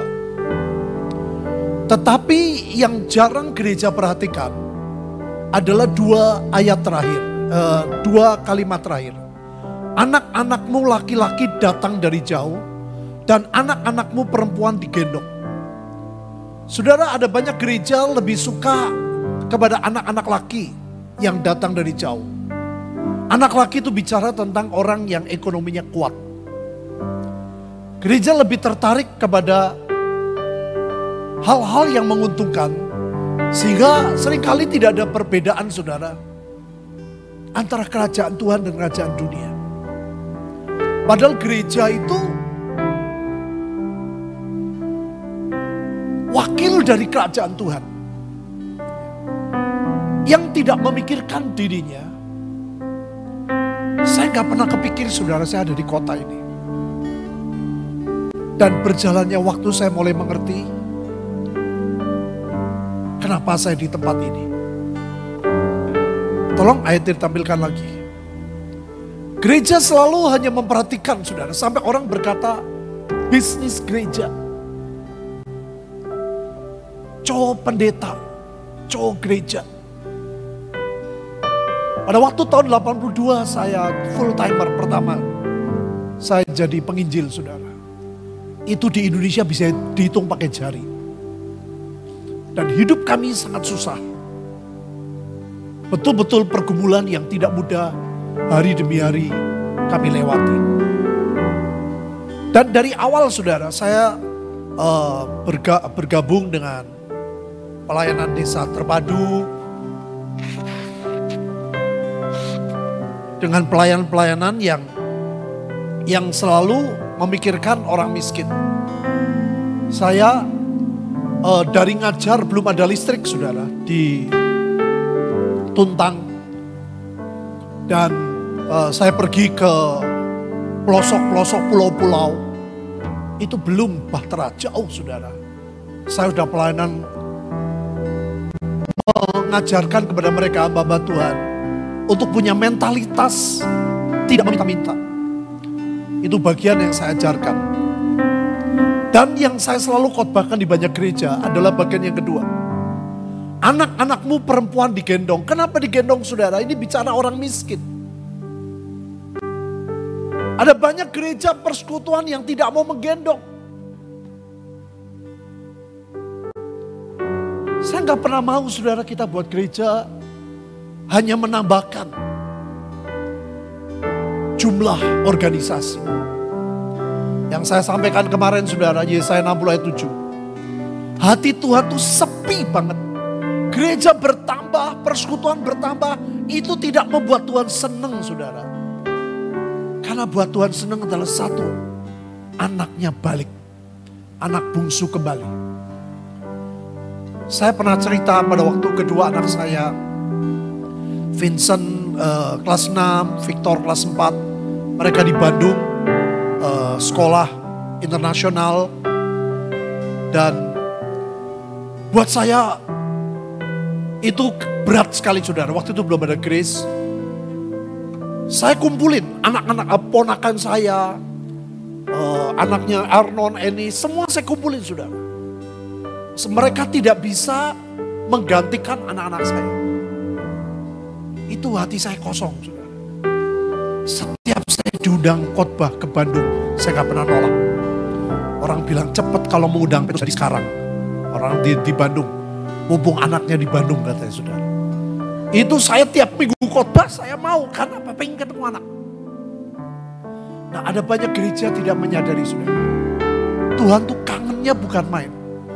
Tetapi yang jarang gereja perhatikan adalah dua ayat terakhir, eh, dua kalimat terakhir. Anak-anakmu laki-laki datang dari jauh dan anak-anakmu perempuan digendong. Saudara, ada banyak gereja lebih suka kepada anak-anak laki yang datang dari jauh. Anak laki itu bicara tentang orang yang ekonominya kuat. Gereja lebih tertarik kepada hal-hal yang menguntungkan, sehingga seringkali tidak ada perbedaan, saudara, antara kerajaan Tuhan dan kerajaan dunia. Padahal gereja itu wakil dari kerajaan Tuhan yang tidak memikirkan dirinya. Saya gak pernah kepikir, saudara, saya ada di kota ini. Dan berjalannya waktu saya mulai mengerti kenapa saya di tempat ini. Tolong ayat ditampilkan lagi. Gereja selalu hanya memperhatikan, saudara, sampai orang berkata bisnis gereja. Cowok pendeta, cowok gereja. Pada waktu tahun delapan puluh dua saya full timer pertama. Saya jadi penginjil, saudara. Itu di Indonesia bisa dihitung pakai jari. Dan hidup kami sangat susah. Betul-betul pergumulan yang tidak mudah, hari demi hari kami lewati. Dan dari awal, saudara, saya uh, berga, bergabung dengan pelayanan desa terpadu, dengan pelayanan-pelayanan yang yang selalu memikirkan orang miskin. Saya uh, dari ngajar belum ada listrik, saudara, di Tuntang. Dan uh, saya pergi ke pelosok-pelosok pulau-pulau. Itu belum bahtera, jauh, saudara. Saya sudah pelayanan mengajarkan kepada mereka hamba Tuhan untuk punya mentalitas tidak meminta-minta. Itu bagian yang saya ajarkan. Dan yang saya selalu khotbahkan di banyak gereja adalah bagian yang kedua. Anak-anakmu perempuan digendong. Kenapa digendong, saudara? Ini bicara orang miskin. Ada banyak gereja persekutuan yang tidak mau menggendong. Saya nggak pernah mau, saudara, kita buat gereja hanya menambahkan jumlah organisasi. Yang saya sampaikan kemarin, saudara, Yesaya enam puluh ayat tujuh. Hati Tuhan tuh sepi banget. Gereja bertambah, persekutuan bertambah, itu tidak membuat Tuhan senang, saudara. Karena buat Tuhan senang adalah satu, anaknya balik, anak bungsu kembali. Saya pernah cerita pada waktu kedua anak saya, Vincent uh, kelas enam, Victor kelas empat, mereka di Bandung, uh, sekolah internasional. Dan buat saya itu berat sekali, saudara. Waktu itu belum ada Grace. Saya kumpulin anak-anak ponakan saya, uh, anaknya Arnon, Eni, semua saya kumpulin, saudara. Mereka tidak bisa menggantikan anak-anak saya. Itu hati saya kosong, saudara. Setiap saya diundang khotbah ke Bandung, saya gak pernah nolak. Orang bilang cepet kalau mau undang Petrus jadi sekarang. Orang di, di Bandung, mumpung anaknya di Bandung, katanya, saudara. Itu saya tiap minggu khotbah saya mau, karena apa? Pengen ketemu anak. Nah, ada banyak gereja tidak menyadari, saudara. Tuhan tuh kangennya bukan main.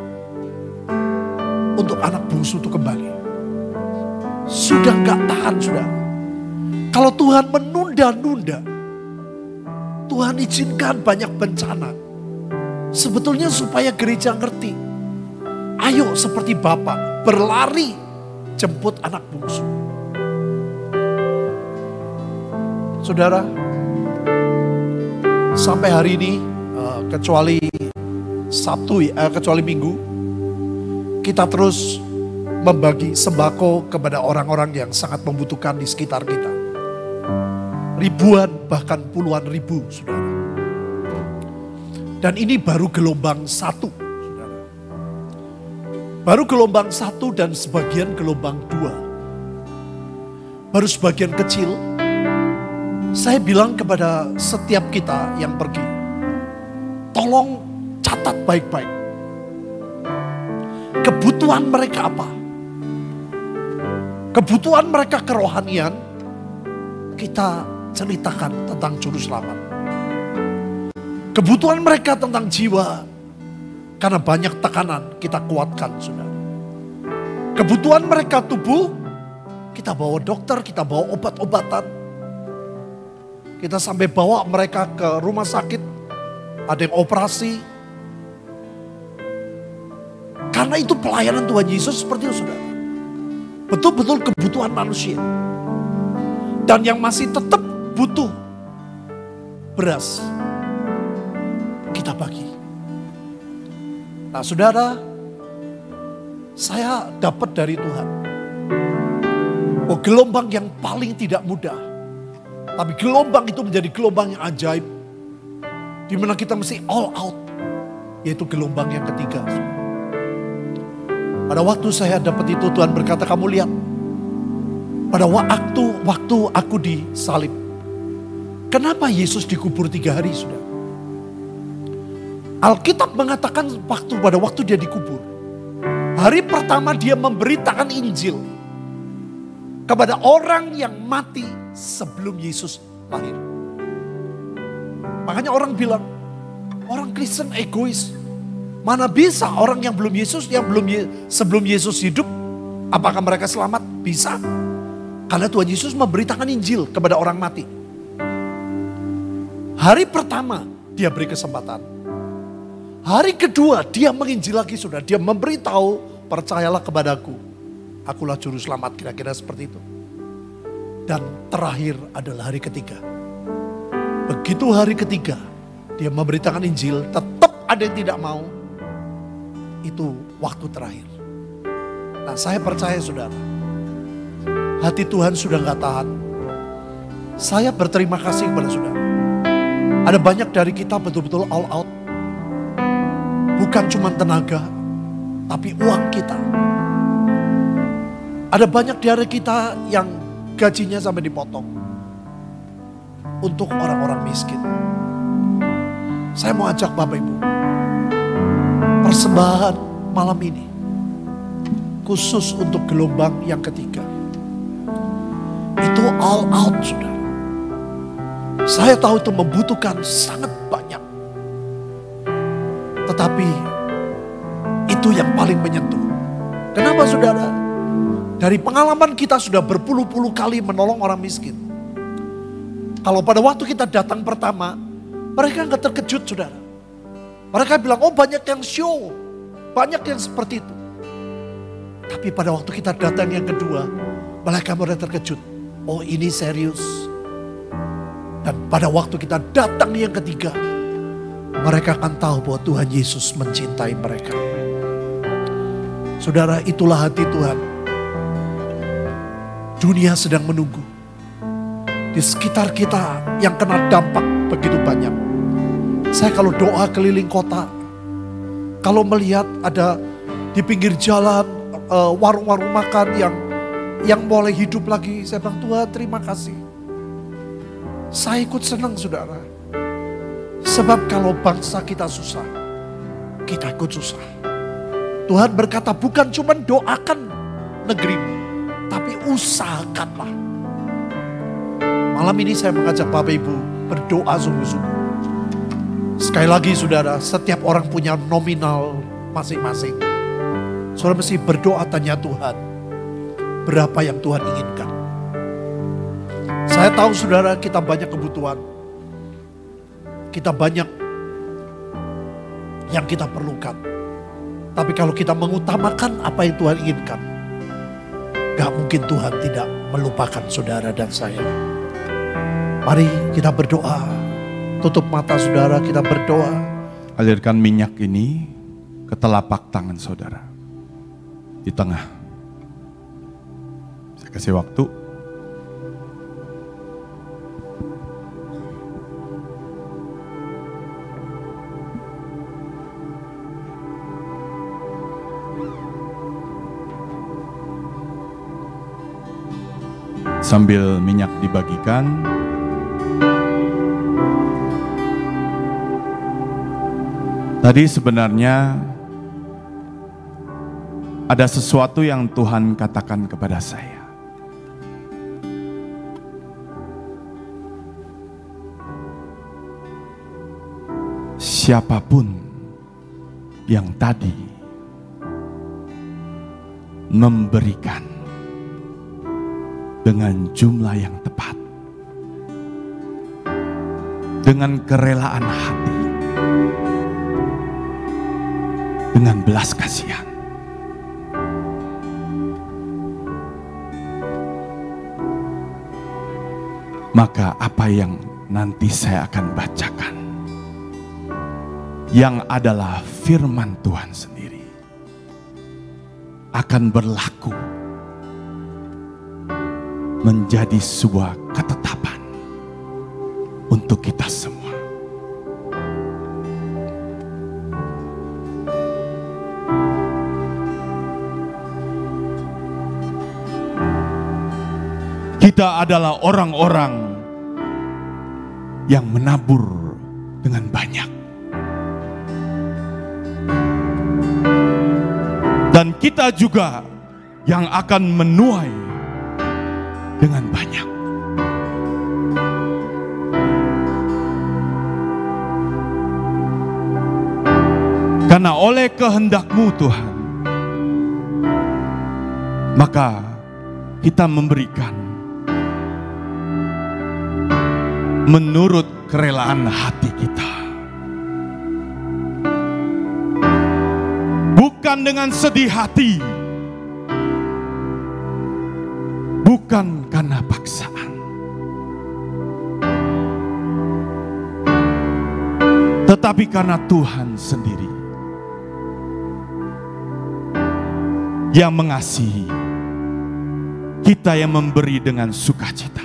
Untuk anak bungsu itu kembali. Sudah gak tahan, saudara. Kalau Tuhan menunda-nunda, Tuhan izinkan banyak bencana. Sebetulnya supaya gereja ngerti. Ayo seperti Bapak, berlari jemput anak bungsu. Saudara, sampai hari ini uh, kecuali Sabtu, uh, kecuali Minggu, kita terus membagi sembako kepada orang-orang yang sangat membutuhkan di sekitar kita. Ribuan bahkan puluhan ribu, saudara. Dan ini baru gelombang satu, saudara. Baru gelombang satu dan sebagian gelombang dua. Baru sebagian kecil. Saya bilang kepada setiap kita yang pergi, tolong catat baik-baik. Kebutuhan mereka apa? Kebutuhan mereka kerohanian, kita ceritakan tentang juru selamat. Kebutuhan mereka tentang jiwa, karena banyak tekanan, kita kuatkan, saudara. Kebutuhan mereka tubuh, kita bawa dokter, kita bawa obat-obatan. Kita sampai bawa mereka ke rumah sakit, ada yang operasi. Karena itu pelayanan Tuhan Yesus seperti itu, saudara. Betul-betul kebutuhan manusia. Dan yang masih tetap butuh beras, kita bagi. Nah, saudara, saya dapat dari Tuhan, oh, gelombang yang paling tidak mudah, tapi gelombang itu menjadi gelombang yang ajaib, di mana kita mesti all out, yaitu gelombang yang ketiga. Pada waktu saya dapat itu, Tuhan berkata, kamu lihat, pada waktu waktu aku disalib, kenapa Yesus dikubur tiga hari, sudah? Alkitab mengatakan waktu pada waktu dia dikubur, hari pertama dia memberitakan Injil kepada orang yang mati sebelum Yesus lahir. Makanya orang bilang, orang Kristen egois. Mana bisa orang yang belum Yesus, yang belum sebelum Yesus hidup, apakah mereka selamat? Bisa. Karena Tuhan Yesus memberitakan Injil kepada orang mati. Hari pertama dia beri kesempatan. Hari kedua dia menginjil lagi, sudah. Dia memberitahu, percayalah kepadaku, akulah juru selamat, kira-kira seperti itu. Dan terakhir adalah hari ketiga. Begitu hari ketiga, dia memberitakan Injil, tetap ada yang tidak mau. Itu waktu terakhir. Nah, saya percaya, saudara, hati Tuhan sudah gak tahan. Saya berterima kasih kepada saudara. Ada banyak dari kita betul-betul all out. Bukan cuma tenaga, tapi uang kita. Ada banyak dari kita yang gajinya sampai dipotong untuk orang-orang miskin. Saya mau ajak Bapak Ibu, persembahan malam ini khusus untuk gelombang yang ketiga. Itu all out, saudara. Saya tahu itu membutuhkan sangat banyak. Tetapi itu yang paling menyentuh. Kenapa, saudara? Dari pengalaman kita sudah berpuluh-puluh kali menolong orang miskin. Kalau pada waktu kita datang pertama, mereka nggak terkejut, saudara. Mereka bilang, oh banyak yang show, banyak yang seperti itu. Tapi pada waktu kita datang yang kedua, mereka mulai terkejut. Oh ini serius. Dan pada waktu kita datang yang ketiga, mereka akan tahu bahwa Tuhan Yesus mencintai mereka. Saudara, itulah hati Tuhan. Dunia sedang menunggu. Di sekitar kita yang kena dampak begitu banyak. Saya kalau doa keliling kota, kalau melihat ada di pinggir jalan warung-warung makan yang yang mulai hidup lagi, saya bilang, Tuhan terima kasih. Saya ikut senang, saudara. Sebab kalau bangsa kita susah, kita ikut susah. Tuhan berkata, bukan cuma doakan negerimu, tapi usahakanlah. Malam ini saya mengajak Bapak Ibu berdoa sungguh-sungguh. Sekali lagi, saudara, setiap orang punya nominal masing-masing. Saudara mesti berdoa, tanya Tuhan, berapa yang Tuhan inginkan. Saya tahu, saudara, kita banyak kebutuhan. Kita banyak yang kita perlukan. Tapi kalau kita mengutamakan apa yang Tuhan inginkan, gak mungkin Tuhan tidak melupakan saudara dan saya. Mari kita berdoa. Tutup mata saudara, kita berdoa. Alirkan minyak ini ke telapak tangan saudara. Di tengah. Saya kasih waktu. Sambil minyak dibagikan, tadi sebenarnya ada sesuatu yang Tuhan katakan kepada saya. Siapapun yang tadi memberikan dengan jumlah yang tepat, dengan kerelaan hati, dengan belas kasihan, maka apa yang nanti saya akan bacakan, yang adalah firman Tuhan sendiri, akan berlaku menjadi sebuah ketetapan untuk kita semua. Kita adalah orang-orang yang menabur dengan banyak. Dan kita juga yang akan menuai dengan banyak. Karena oleh kehendak-Mu Tuhan, maka kita memberikan menurut kerelaan hati kita. Bukan dengan sedih hati, bukan karena paksaan, tetapi karena Tuhan sendiri yang mengasihi kita, yang memberi dengan sukacita.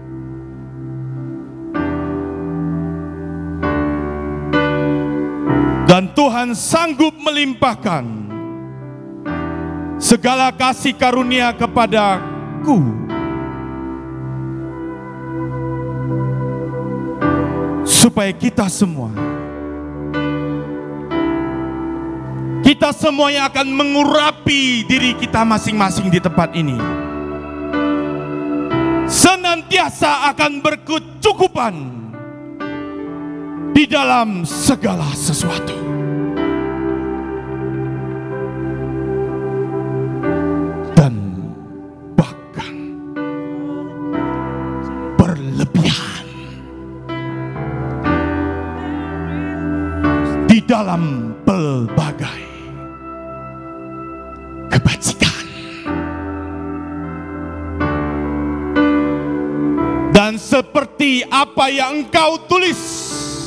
Dan Tuhan sanggup melimpahkan segala kasih karunia kepadaku, supaya kita semua, kita semua yang akan mengurapi diri kita masing-masing di tempat ini, senantiasa akan berkecukupan di dalam segala sesuatu. Dan bahkan berlebihan di dalam pelbagai kebajikan. Dan seperti apa yang Engkau tulis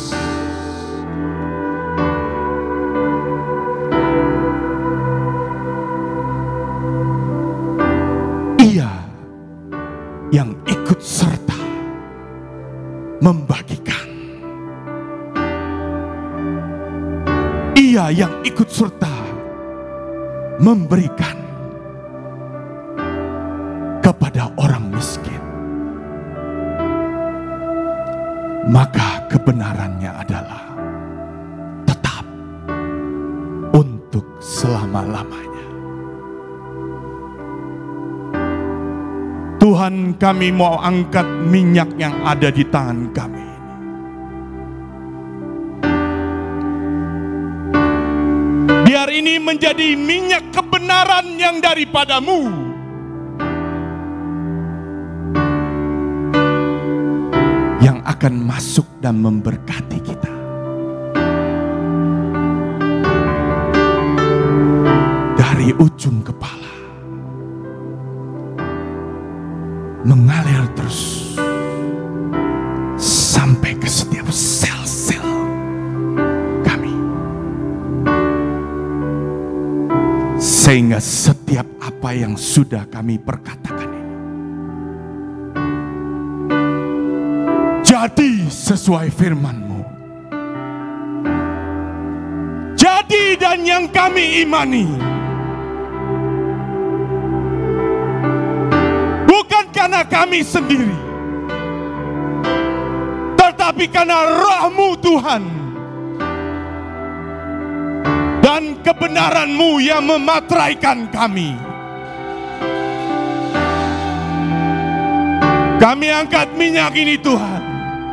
yang ikut serta membagikan, Ia yang ikut serta memberikan kepada orang miskin, maka kebenarannya adalah tetap untuk selama-lamanya. Tuhan, kami mau angkat minyak yang ada di tangan kami ini. Biar ini menjadi minyak kebenaran yang daripada-Mu, yang akan masuk dan memberkati kita. Dari ujung kepala mengalir terus sampai ke setiap sel Sehingga setiap apa yang sudah kami perkatakan ini jadi sesuai firman-Mu. Jadi dan yang kami imani bukan karena kami sendiri, tetapi karena Roh-Mu Tuhan dan kebenaran-Mu yang memateraikan kami. Kami angkat minyak ini Tuhan,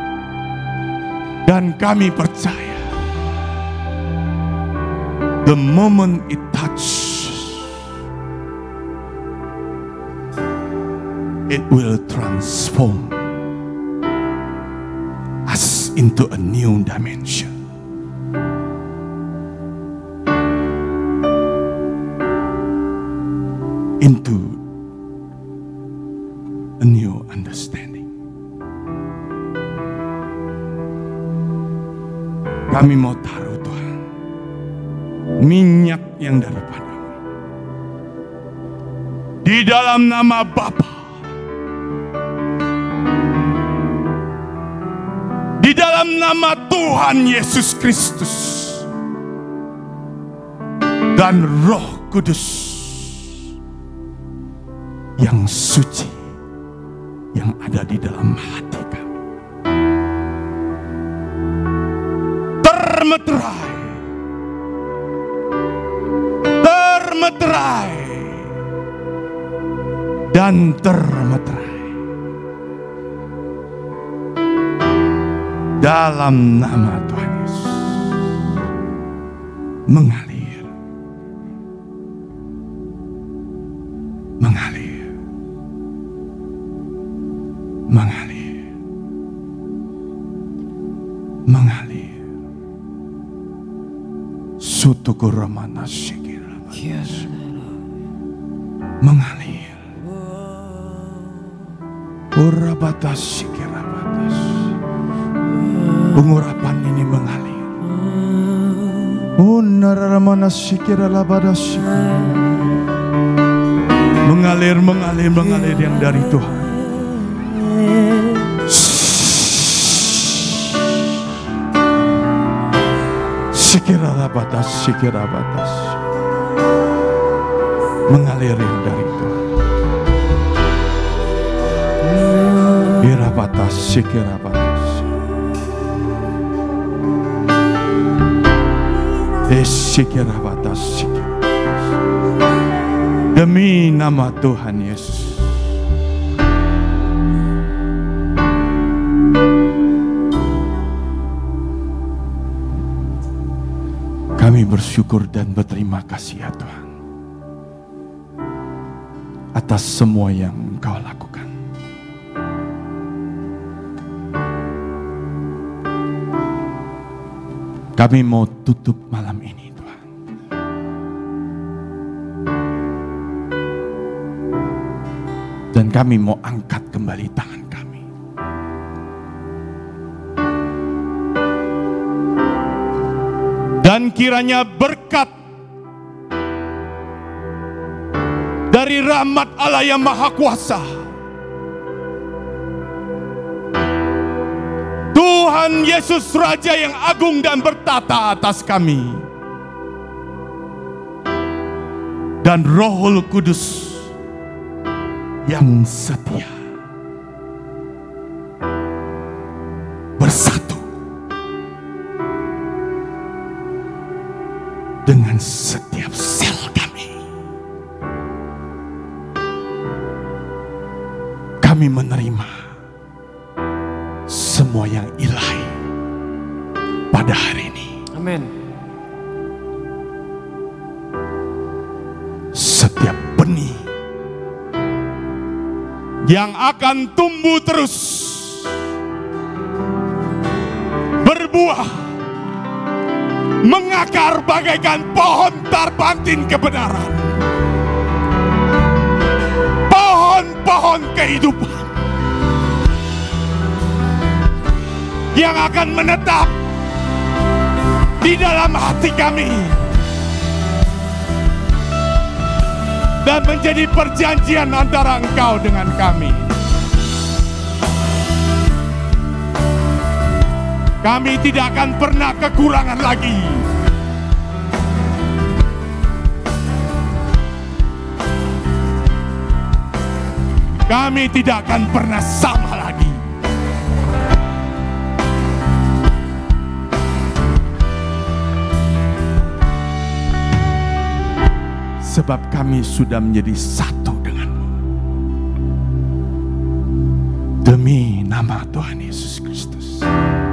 dan kami percaya the moment it touches, it will transform us into a new dimension. Into a new understanding. Kami mau taruh Tuhan minyak yang daripada-Mu di dalam nama Bapa, di dalam nama Tuhan Yesus Kristus dan Roh Kudus yang suci yang ada di dalam hati kami. Termeterai, termeterai, dan termeterai dalam nama Tuhan Yesus. Mengalir, mengalir, mengalir, mengalir. Sutukuramana Shikira, mengalir. Urabatas Shikira batas. Pengurapan ini mengalir. Unaramana Shikira labadas. Mengalir, mengalir, mengalir yang dari Tuhan. Sikira batas, sikira batas, mengalir yang dari Tuhan. Ira batas, sikira batas, es sikira batas, sikira batas. Demi nama Tuhan Yesus. Kami bersyukur dan berterima kasih ya Tuhan atas semua yang Engkau lakukan. Kami mau tutup malam ini Tuhan. Dan kami mau angkat kembali tangan kami. Dan kiranya berkat dari rahmat Allah yang Maha Kuasa, Tuhan Yesus Raja yang agung dan bertata atas kami, dan Roh Kudus yang setia bersatu dengan setiap sel kami. Kami menerima semua yang ilahi pada hari ini. Amin. Setiap benih yang akan tumbuh terus, berbuah, mengakar bagaikan pohon tarbantin kebenaran, pohon-pohon kehidupan yang akan menetap di dalam hati kami, dan menjadi perjanjian antara Engkau dengan kami. Kami tidak akan pernah kekurangan lagi. Kami tidak akan pernah sama lagi. Sebab kami sudah menjadi satu denganmu. Demi nama Tuhan Yesus Kristus.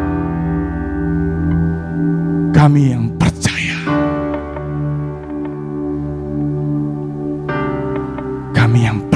Kami yang percaya. Kami yang